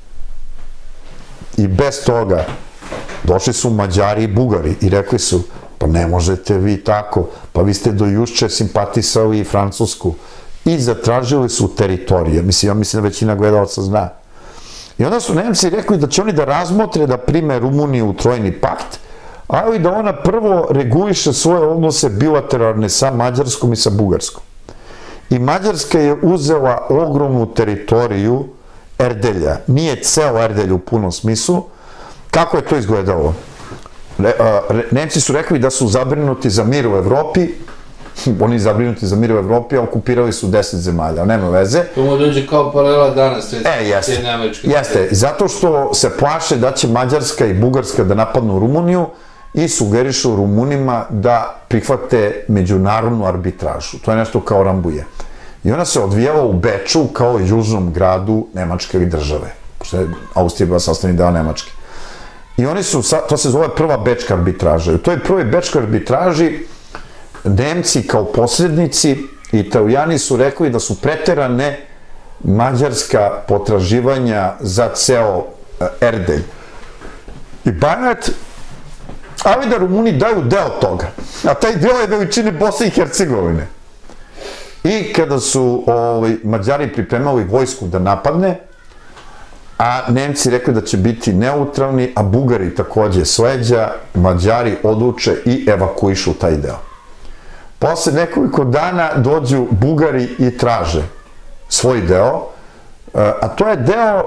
i bez toga došli su Mađari i Bugari i rekli su, pa ne možete vi tako, pa vi ste do juče simpatisali Francusku i zatražili su teritorije. Mislim, ja mislim da većina gledalaca zna. I onda su Nemci rekli da će oni da razmotre da prime Rumuniju u Trojni pakt, ali da ona prvo reguliše svoje odnose bilateralne sa Mađarskom i sa Bugarskom. I Mađarska je uzela ogromnu teritoriju Erdelja. Nije ceo Erdelj u punom smislu. Kako je to izgledalo? Nemci su rekli da su zabrinuti za mir u Evropi, oni zabrinuti za mir u Evropi, a okupirali su deset zemalja, nema veze. To mu dođe kao paralela danas, e, jeste, jeste, zato što se plaše da će Mađarska i Bugarska da napadnu Rumuniju i sugerišu Rumunima da prihvate međunarodnu arbitražu. To je nešto kao Rambuje. I ona se odvijala u Beču kao južnom gradu Nemačke države, pošto je Austrija bila sastavni deo Nemačke. I oni su, to se zove prva bečka arbitraža. U toj prvoj bečkoj arbitraži Nemci kao posrednici i Italijani su rekli da su preterane mađarska potraživanja za ceo Erdelj i Banat, ali da Rumuni daju deo toga. A taj deo je veličine Bosne i Hercegovine. I kada su Mađari pripremali vojsku da napadne, a Nemci rekli da će biti neutralni, a Bugari takođe s leđa, Mađari odluče i evakuišu taj deo. Posle nekoliko dana dođu Bugari i traže svoj deo, a to je deo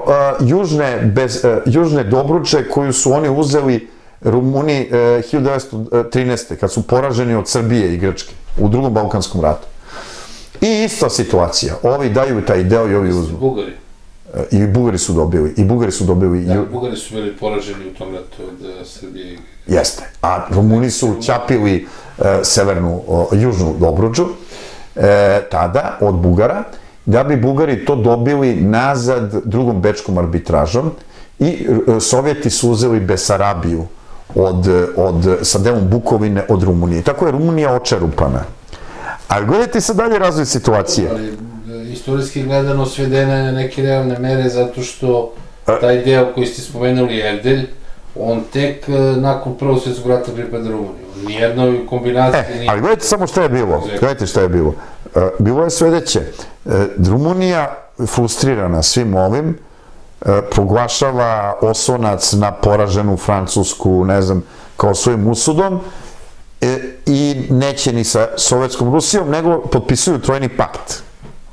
južne Dobruče koju su oni uzeli Rumuni hiljadu devetsto trinaeste. kad su poraženi od Srbije i Grčke u drugom Balkanskom ratu. I ista situacija, ovi daju taj deo i ovi uzmu. Bugari. I Bugari su dobili, i Bugari su dobili... Da, Bugari su bili poraženi u tom ratu od Srbije. Jeste, a Rumuni su čapili severnu, južnu Dobruđu, tada, od Bugara, da bi Bugari to dobili nazad drugom bečkom arbitražom i Sovjeti su uzeli Besarabiju sa delom Bukovine od Rumunije. Tako je Rumunija očerupana. Ali gledajte sad dalje razvoj situacije. Ali istorijski gledano svedena je na neke realne mere zato što taj deo koji ste spomenuli Erdelj, on tek nakon Prvog svjetskog rata pripada Rumuniju. Nijednoj kombinaciji nije... Ali gledajte samo šta je bilo. Gledajte šta je bilo. Bilo je sledeće. Rumunija, frustrirana svim ovim, proglašava oslonac na poraženu Francusku, ne znam, kao svojim usudom i neće ni sa Sovjetskom Rusijom, nego potpisuju Trojni pakt.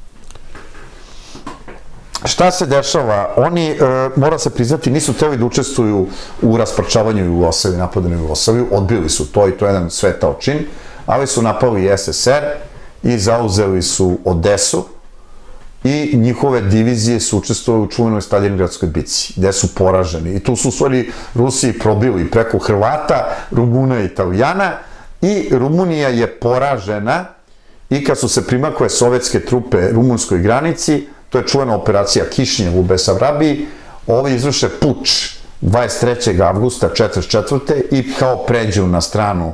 Šta se dešava? Oni, mora se priznati, nisu hteli da učestvuju u rasparčavanju Jugoslavije, napadanu Jugoslaviju, odbili su to i to je jedan svetao čin, ali su napali S S R i zauzeli su Odesu i njihove divizije su učestvovali u čuvenoj Staljingradskoj bici, gde su poraženi. I tu su u stvari Rusiji probili preko Hrvata, Rumuna i Italijana i Rumunija je poražena i kad su se primakle sovjetske trupe rumunskoj granici, to je čuvena operacija Kišnjev u Besarabiji, ovi izvrše puč dvadeset trećeg avgusta četrdeset četvrte i kao pređu na stranu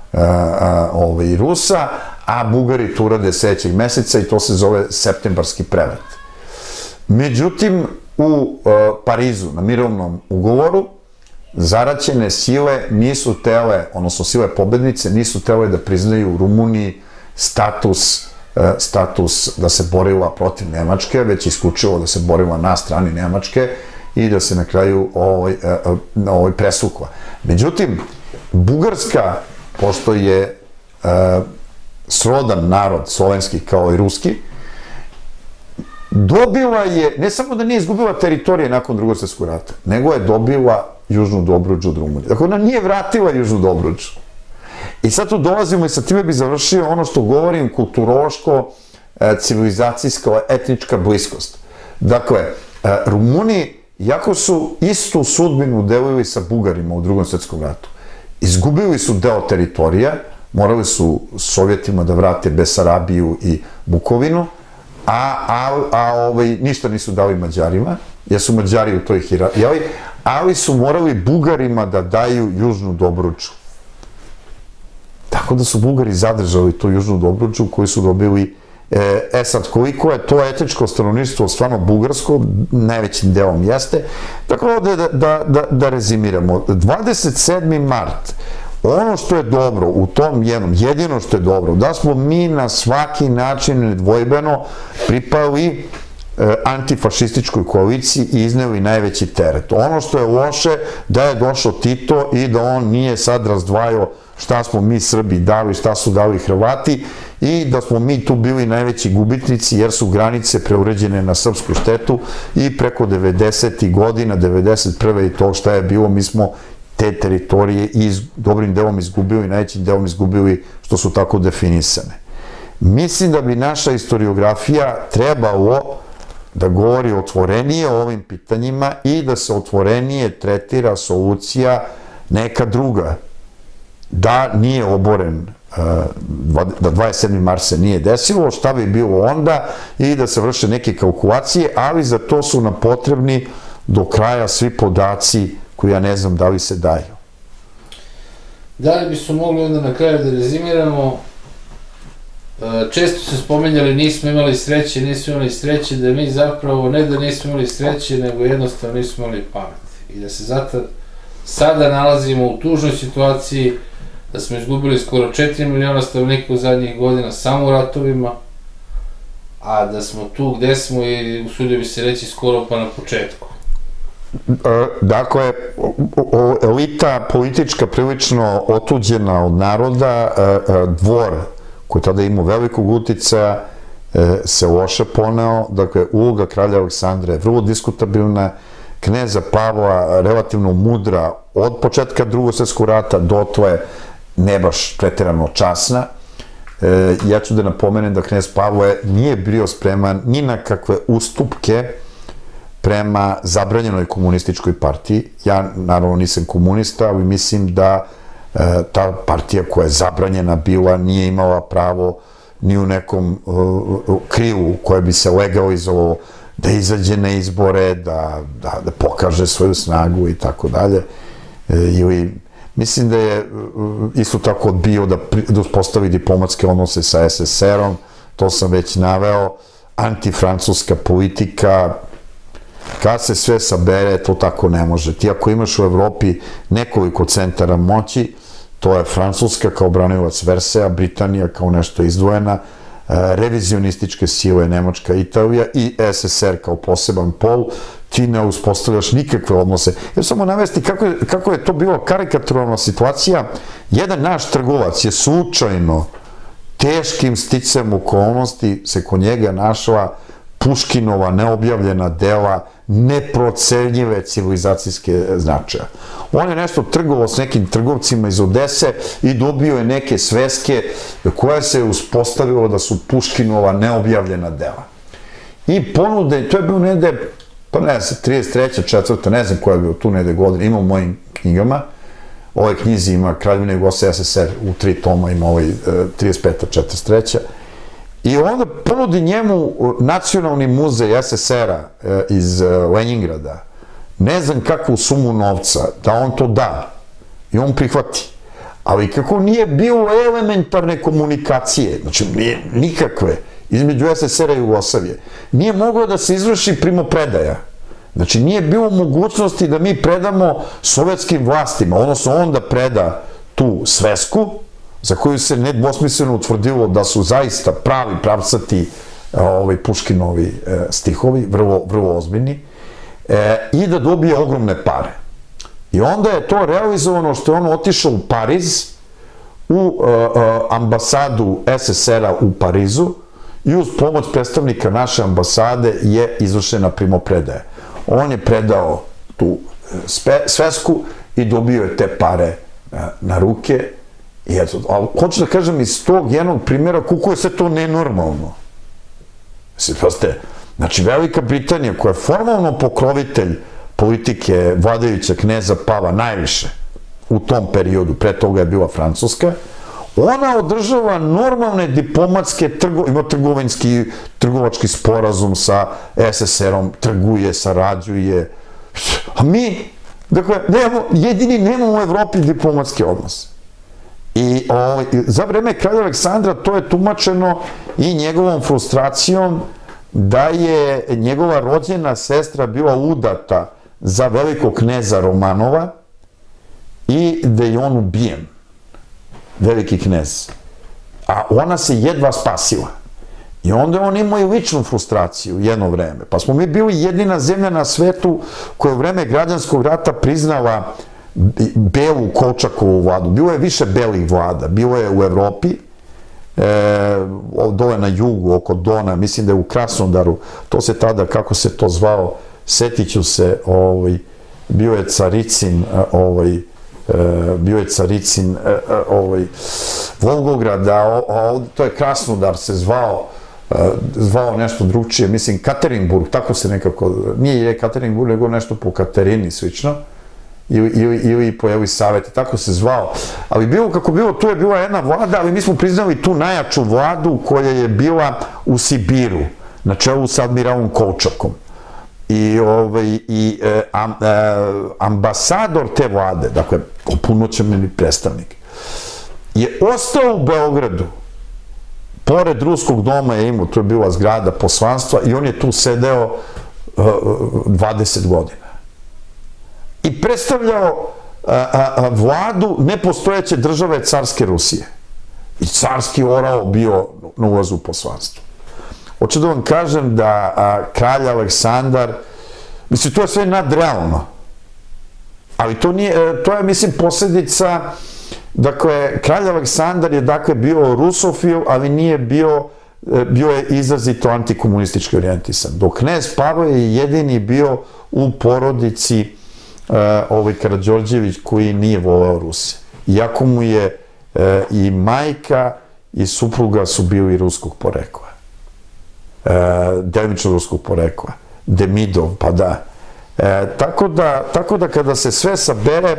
Rusa, a Bugari to urade sledećeg meseca i to se zove septembarski prevrat. Međutim, u Parizu, na mirovnom ugovoru, zaraćene sile nisu tele, odnosno sile pobednice, nisu tele da priznaju Rumuniji status status da se borila protiv Nemačke, već isključivo da se borila na strani Nemačke i da se na kraju presukla. Međutim, Bugarska, pošto je srodan narod slovenski kao i ruski, dobila je, ne samo da nije izgubila teritorije nakon Drugog svjetskog rata, nego je dobila Južnu Dobruđu od Rumunije. Dakle, ona nije vratila Južnu Dobruđu. I sad tu dolazimo i sa time bi završio ono što govorim, kulturološko, civilizacijska, etnička bliskost. Dakle, Rumuni, jako su istu sudbinu delili sa Bugarima u Drugom svjetskom ratu. Izgubili su deo teritorija, morali su Sovjetima da vrate Besarabiju i Bukovinu, a ništa nisu dali Mađarima, jer su Mađari u toj hirarhiji, ali su morali Bugarima da daju Južnu Dobruđu. Tako da su Bugari zadržali tu južnu Dobruđu koju su dobili. E sad, koliko je to etničko stanovništvo stvarno bugarsko, najvećim delom jeste. Tako da, da, da, da rezimiramo. dvadeset sedmi mart, ono što je dobro u tom jednom, jedino što je dobro, da smo mi na svaki način nedvojbeno pripali antifašističkoj koaliciji i izneli najveći teret. Ono što je loše, da je došao Tito i da on nije sad razdvajao šta smo mi Srbi dali, šta su dali Hrvati i da smo mi tu bili najveći gubitnici jer su granice preuređene na srpsku štetu i preko devedesetih godina, devedeset prve i to šta je bilo, mi smo te teritorije i dobrim delom izgubili, najvećim delom izgubili što su tako definisane. Mislim da bi naša historiografija trebalo da govori otvorenije o ovim pitanjima i da se otvorenije tretira solucija neka druga. Da nije oboren, da dvadeset sedmi mart se nije desilo, šta bi bilo onda i da se vrše neke kalkulacije, ali za to su nam potrebni do kraja svi podaci koji ja ne znam da li se daju. Da li bi su mogli onda na kraju da rezimiramo? Često su spomenjali nismo imali sreće, nismo imali sreće, da mi zapravo ne da nismo imali sreće, nego jednostavno nismo imali pameti. I da se zato sada nalazimo u tužnoj situaciji, da smo izgubili skoro četiri miliona stanovnika u zadnjih godina samo u ratovima, a da smo tu gde smo i usudio bi se reći skoro pa na početku. Dakle, elita politička prilično otuđena od naroda, dvor koji tada imao velikog uticaja, se loše poneo. Dakle, uloga kralja Aleksandra je vrlo diskutabilna, kneza Pavla relativno mudra od početka Drugog svjetskog rata dotle ne baš preterano časna. Ja ću da napomenem da knez Pavle nije bio spreman ni na kakve ustupke prema zabranjenoj komunističkoj partiji. Ja naravno nisam komunista, ali mislim da ta partija koja je zabranjena bila nije imala pravo ni u nekom krilu koje bi se legalizovalo da izađe na izbore, da pokaže svoju snagu i tako dalje. Ili mislim da je isto tako odbio da uspostavi diplomatske odnose sa es es er-om, to sam već naveo, antifrancuska politika, kad se sve sabere, to tako ne može. Ti ako imaš u Evropi nekoliko centara moći, to je Francuska kao branilac Versea, Britanija kao nešto izdvojena, revizionističke sile Nemačka, Italija i es es er kao poseban pol, ti ne uspostavljaš nikakve odnose. Ja samo navesti kako je to bilo karikaturalna situacija. Jedan naš trgovac je slučajno teškim sticajem okolnosti se kod njega našla Puškinova neobjavljena dela neprocenjive civilizacijske značaja. On je nešto trgovao s nekim trgovcima iz Odese i dobio je neke sveske koje se uspostavilo da su Puškinova neobjavljena dela. I ponude, to je bio negde, pa ne znam, trideset treća, četvrta, ne znam koja je bio tu negde godine, ima u mojim knjigama. Ove knjizi ima Kraljevina Jugoslavije es es er u tri toma, ima ovaj trideset peta, četrdeset treća. I onda ponudi njemu Nacionalni muzej es es er-a iz Leningrada, ne znam kakvu sumu novca, da on to da. I on prihvati. Ali kako nije bilo elementarne komunikacije, znači nikakve, između es es er-a i Jugoslavije, nije moglo da se izvrši primopredaja. Znači nije bilo mogućnosti da mi predamo sovjetskim vlastima, odnosno on da preda tu svesku, za koju se nedvosmisleno utvrdilo da su zaista pravi, pravcati Puškinovi stihovi, vrlo ozbiljni, i da dobije ogromne pare. I onda je to realizovano što je on otišao u Pariz, u ambasadu es es er-a u Parizu i uz pomoć predstavnika naše ambasade je izvršena primopredaja. On je predao tu svesku i dobio je te pare na ruke. I eto, ali hoću da kažem iz tog jednog primjera koliko je sve to nenormalno. Znači, Velika Britanija, koja je formalno pokrovitelj politike vladajuća kneza Pavla najviše u tom periodu, pre toga je bila Francuska, ona održava normalne diplomatske, ima trgovinski, trgovački sporazum sa es es er-om, trguje, sarađuje. A mi, dakle, jedini nemamo u Evropi diplomatske odnose. I za vreme kralja Aleksandra to je tumačeno i njegovom frustracijom da je njegova rođena sestra bila udata za velikog kneza Romanova i da je on ubijen, veliki knez. A ona se jedva spasila. I onda on imao i ličnu frustraciju jedno vreme. Pa smo mi bili jedina zemlja na svetu koja je u vreme građanskog rata priznala belu Kolčakovu vladu. Bilo je više belih vlada. Bilo je u Evropi, dole na jugu, oko Dona, mislim da je u Krasnodaru, to se tada, kako se to zvao, setiću se, bio je Caricin, bio je Caricin Volgograda, to je Krasnodar se zvao, zvao nešto drugčije, mislim Katerinburg, tako se nekako, nije je Katerinburg, nego nešto po Katerini slično, ili po Elisaveti, tako se zvao. Ali bilo kako bilo, tu je bila jedna vlada, ali mi smo priznali tu najjaču vladu koja je bila u Sibiru, na čelu sa admiralom Kolčakom. I ambasador te vlade, dakle, opunomoćeni predstavnik, je ostao u Beogradu. Pored Ruskog doma je imao, to je bila zgrada poslanstva i on je tu sedeo dvadeset godina. I predstavljao vladu nepostojeće države carske Rusije. I carski orao bio na ulazu u poslanstvo. Hoću da vam kažem da kralj Aleksandar, mislim, to je sve nadrealno. Ali to nije, to je, mislim, posljedica, dakle, kralj Aleksandar je, dakle, bio rusofil, ali nije bio, bio je izrazito antikomunistički orijentisan. Dok knez Pavle je jedini bio u porodici ovaj Karađorđević koji nije voleo Ruse. Iako mu je i majka i supruga su bili ruskog porekla. Delimično ruskog porekla. Demidov, pa da. Tako da kada se sve sabere,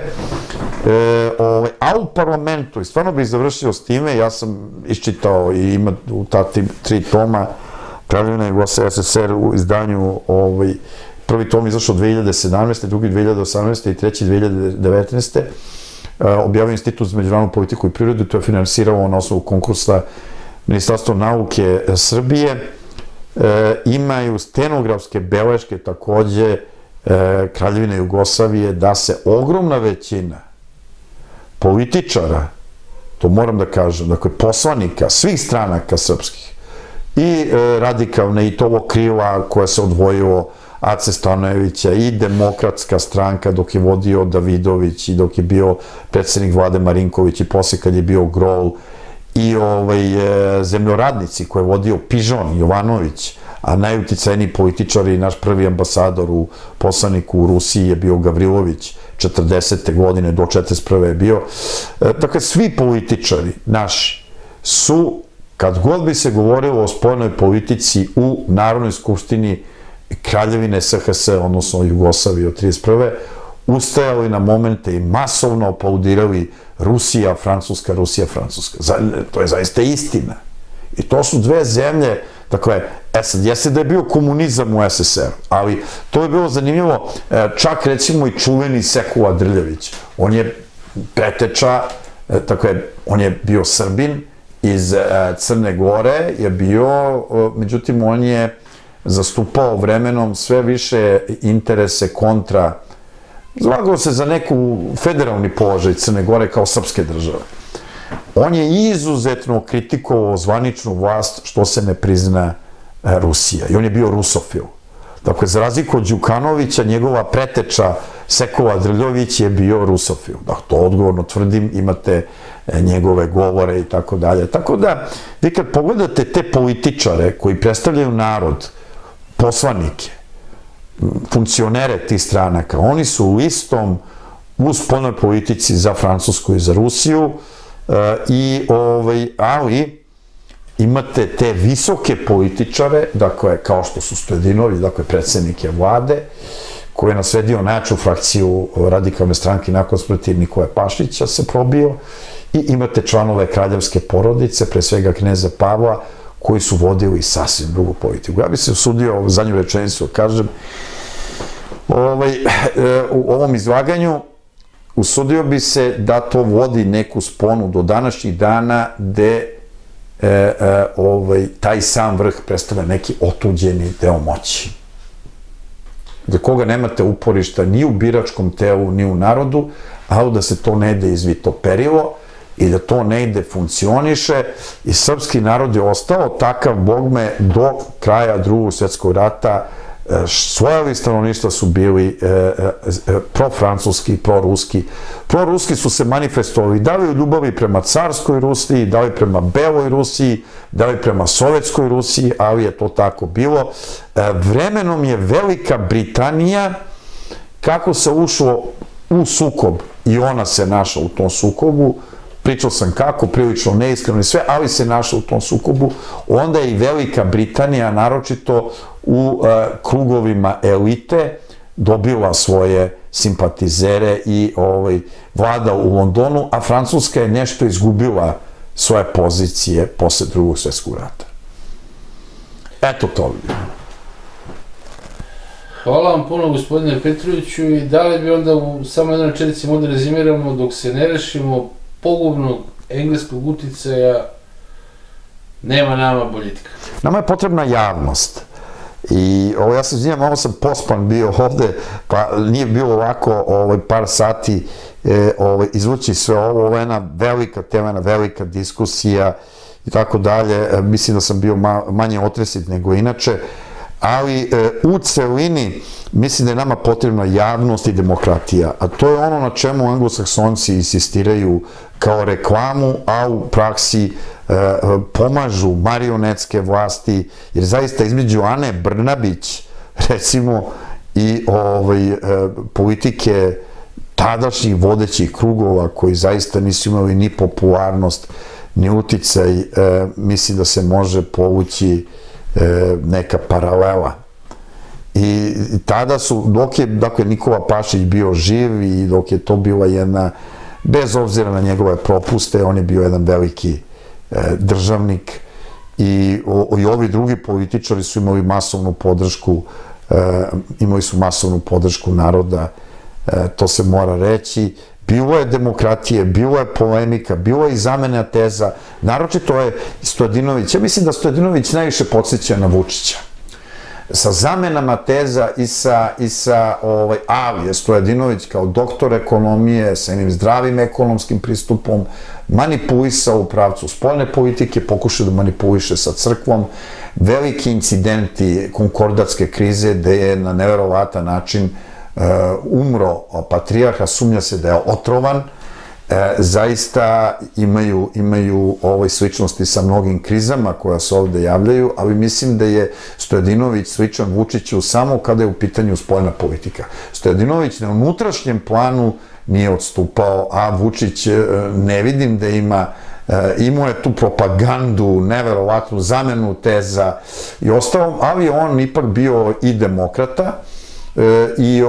a u parlamentu, i stvarno bih završio s time, ja sam iščitao i ima u ta tri toma Kraljevina Jugoslavije S S R u izdanju, prvi tom izašao dve hiljade sedamnaeste. drugi dve hiljade osamnaeste. i treći dve hiljade devetnaeste. Objavio Institut za međunarodnu politiku i prirodu, to je finansirao na osnovu konkursa Ministarstva nauke Srbije. Imaju stenografske beleške takođe Kraljevine Jugoslavije da se ogromna većina političara, to moram da kažem, dakle poslanika svih stranaka srpskih i radikalne i tovo krila koja se odvojilo Ace Stanojevića i Demokratska stranka dok je vodio Davidović i dok je bio predsednik vlade Marinković i posle kad je bio Grol i zemljoradnici koje je vodio Pižon Jovanović, a najuticajniji političar i naš prvi ambasador u poslaniku u Rusiji je bio Gavrilović, četrdesete godine do četrdeset prve je bio. Dakle, svi političari naši su, kad god bi se govorilo o spoljnoj politici u Narodnoj skupštini Kraljevine S H S, odnosno Jugoslavije od trideset prve, ustajali na momente i masovno aplaudirali Rusija, Francuska, Rusija, Francuska. To je zaista istina. I to su dve zemlje, dakle, jeste da je bio komunizam u S S R, ali to je bilo zanimljivo, čak recimo i čuveni Sekula Drljević. On je preteča, dakle, on je bio Srbin iz Crne Gore, je bio, međutim, on je zastupao vremenom sve više interese kontra, zalagao se za neku federalni položaj Crne Gore kao srpske države. On je izuzetno kritikovao zvaničnu vlast što se ne prizna Rusija i on je bio rusofil. Dakle, za razliku od Đukanovića, njegova preteča Sekula Drljović je bio rusofil. Dakle, to odgovorno tvrdim, imate njegove govore i tako dalje. Tako da, vi kad pogledate te političare koji predstavljaju narod, poslanike, funkcionere tih stranaka, oni su u istom u spoljnoj politici za Francusku i za Rusiju, ali imate te visoke političare, dakle, kao što su Stojadinović, dakle, predsednike vlade, koji je nasledio najjaču frakciju radikalne stranke nakon smrti Nikole Pašića se probio, i imate članove kraljevske porodice, pre svega kneza Pavla, koji su vodili sasvim drugu politiku. Ja bih se usudio ovu zadnju rečenicu, kažem, u ovom izlaganju, usudio bi se da to vodi neku sponu do današnjih dana gde e, e, ovaj, taj sam vrh predstavlja neki otuđeni deo moći. Za koga nemate uporišta ni u biračkom telu, ni u narodu, ali da se to negde izvitoperilo i da to negde funkcioniše i srpski narod je ostao takav, bogme, do kraja Drugog svjetskog rata. Svojevi stanovništva su bili pro-francuski, pro-ruski. Pro-ruski su se manifestovali da li u ljubavi prema carskoj Rusiji, da li prema Beloj Rusiji, da li prema Sovjetskoj Rusiji, ali je to tako bilo. Vremenom je Velika Britanija, kako se ušlo u sukob i ona se našla u tom sukobu, pričao sam kako, prilično neiskreno i sve, ali se našla u tom sukobu, onda je i Velika Britanija, naročito u krugovima elite, dobila svoje simpatizere i vlada u Londonu, a Francuska je nešto izgubila svoje pozicije posle Drugog svjetskog rata. Eto to. Hvala vam puno, gospodine Petroviću, i da li bi onda u samo jednoj rečenici mogli rezimiramo, dok se ne rešimo pogubnog engleskog uticaja, nema nama boljitka. Nama je potrebna javnost. I ja se izvinjam, malo sam pospan bio ovde, pa nije bilo ovako par sati izvući sve ovo, ovo je jedna velika tema, jedna velika diskusija i tako dalje. Mislim da sam bio manje otresit nego inače, ali u celini mislim da je nama potrebna javnost i demokratija, a to je ono na čemu anglosaksonci insistiraju kao reklamu, a u praksi pomažu marionetske vlasti, jer zaista između Ane Brnabić, recimo, i politike tadašnjih vodećih krugova koji zaista nisu imali ni popularnost, ni uticaj, mislim da se može povući neka paralela. I tada su, dok je, dakle, Nikola Pašić bio živ i dok je to bila jedna, bez obzira na njegove propuste, on je bio jedan veliki državnik i ovi drugi političari su imali masovnu podršku, imali su masovnu podršku naroda, to se mora reći. Bilo je demokratije, bilo je polemika, bilo je i zamena teza, naročito je Stojadinović. Ja mislim da Stojadinović najviše podsjeća na Vučića. Sa zamenama teza i sa, ali je Stojadinović kao doktor ekonomije, sa jednim zdravim ekonomskim pristupom, manipulisao u pravcu spoljne politike, pokušao da manipuliše sa crkvom, veliki incidenti konkordatske krize gde je na neverovatan način umro patrijarh, a sumnja se da je otrovan, zaista imaju sličnosti sa mnogim krizama koja se ovde javljaju, ali mislim da je Stojadinović sličan Vučiću samo kada je u pitanju spoljna politika. Stojadinović na unutrašnjem planu nije odstupao, a Vučić ne vidim da ima, imao je tu propagandu, neverovatnu zamenu teza i ostalo, ali on ipak bio i demokrata, i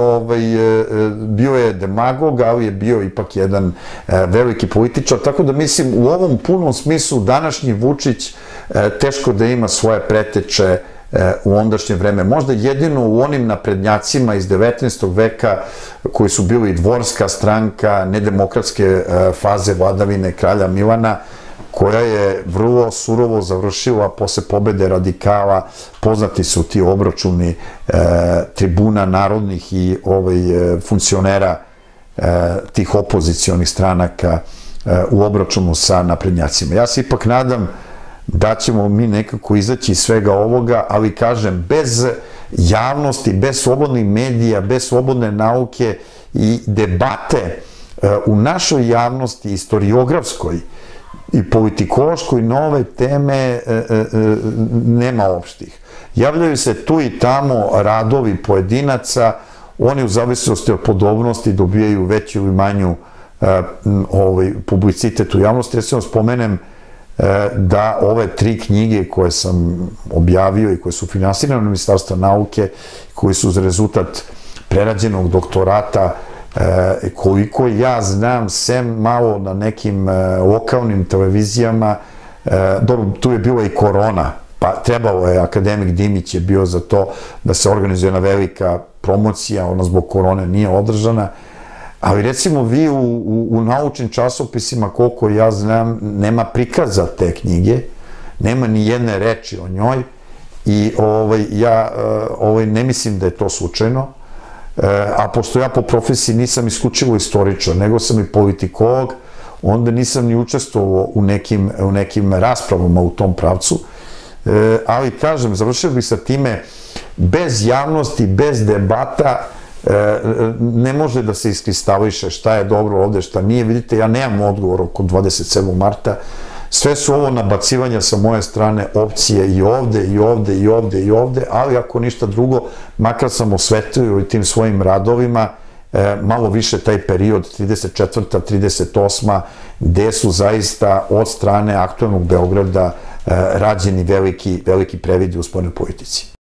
bio je demagog, ali je bio ipak jedan veliki političar, tako da mislim u ovom punom smislu današnji Vučić teško da ima svoje preteče u ondašnje vreme. Možda jedino u onim naprednjacima iz devetnaestog veka koji su bili dvorska stranka, nedemokratske faze vladavine kralja Milana, koja je vrlo surovo završila posle pobede radikala. Poznati su ti obračuni tribuna narodnih i funkcionera tih opozicionih stranaka u obračunu sa naprednjacima. Ja se ipak nadam da ćemo mi nekako izaći iz svega ovoga, ali kažem, bez javnosti, bez slobodnih medija, bez slobodne nauke i debate u našoj javnosti, istoriografskoj i politikološkoj, nove teme nema opštih. Javljaju se tu i tamo radovi pojedinaca, oni u zavisnosti od podobnosti dobijaju veću ili manju publicitet u javnosti. Recimo spomenem da ove tri knjige koje sam objavio i koje su finansirane od Ministarstva nauke, koji su za rezultat prerađenog doktorata, koliko ja znam, sem malo na nekim lokalnim televizijama, dobro, tu je bila i korona, pa trebalo je, akademik Dimić je bio za to da se organizuje jedna velika promocija, ona zbog korone nije održana, Ali recimo vi u, u, u naučnim časopisima, koliko ja znam, nema prikaza te knjige, nema ni jedne reči o njoj i ovaj, ja ovaj, ne mislim da je to slučajno, a pošto ja po profesiji nisam isključivo istoričar, nego sam i politikolog, onda nisam ni učestvovao u nekim, u nekim raspravama u tom pravcu, ali kažem, završio bih sa time, bez javnosti, bez debata, ne može da se iskristališe šta je dobro ovde, šta nije. Vidite, ja nemam odgovor oko dvadeset sedmog marta, sve su ovo nabacivanja sa moje strane, opcije i ovde, i ovde, i ovde, i ovde, ali ako ništa drugo, makar sam osvetlio i tim svojim radovima, malo više taj period trideset četvrta trideset osma gde su zaista od strane aktuelnog Beograda rađeni veliki, veliki previdi u spoljnoj politici.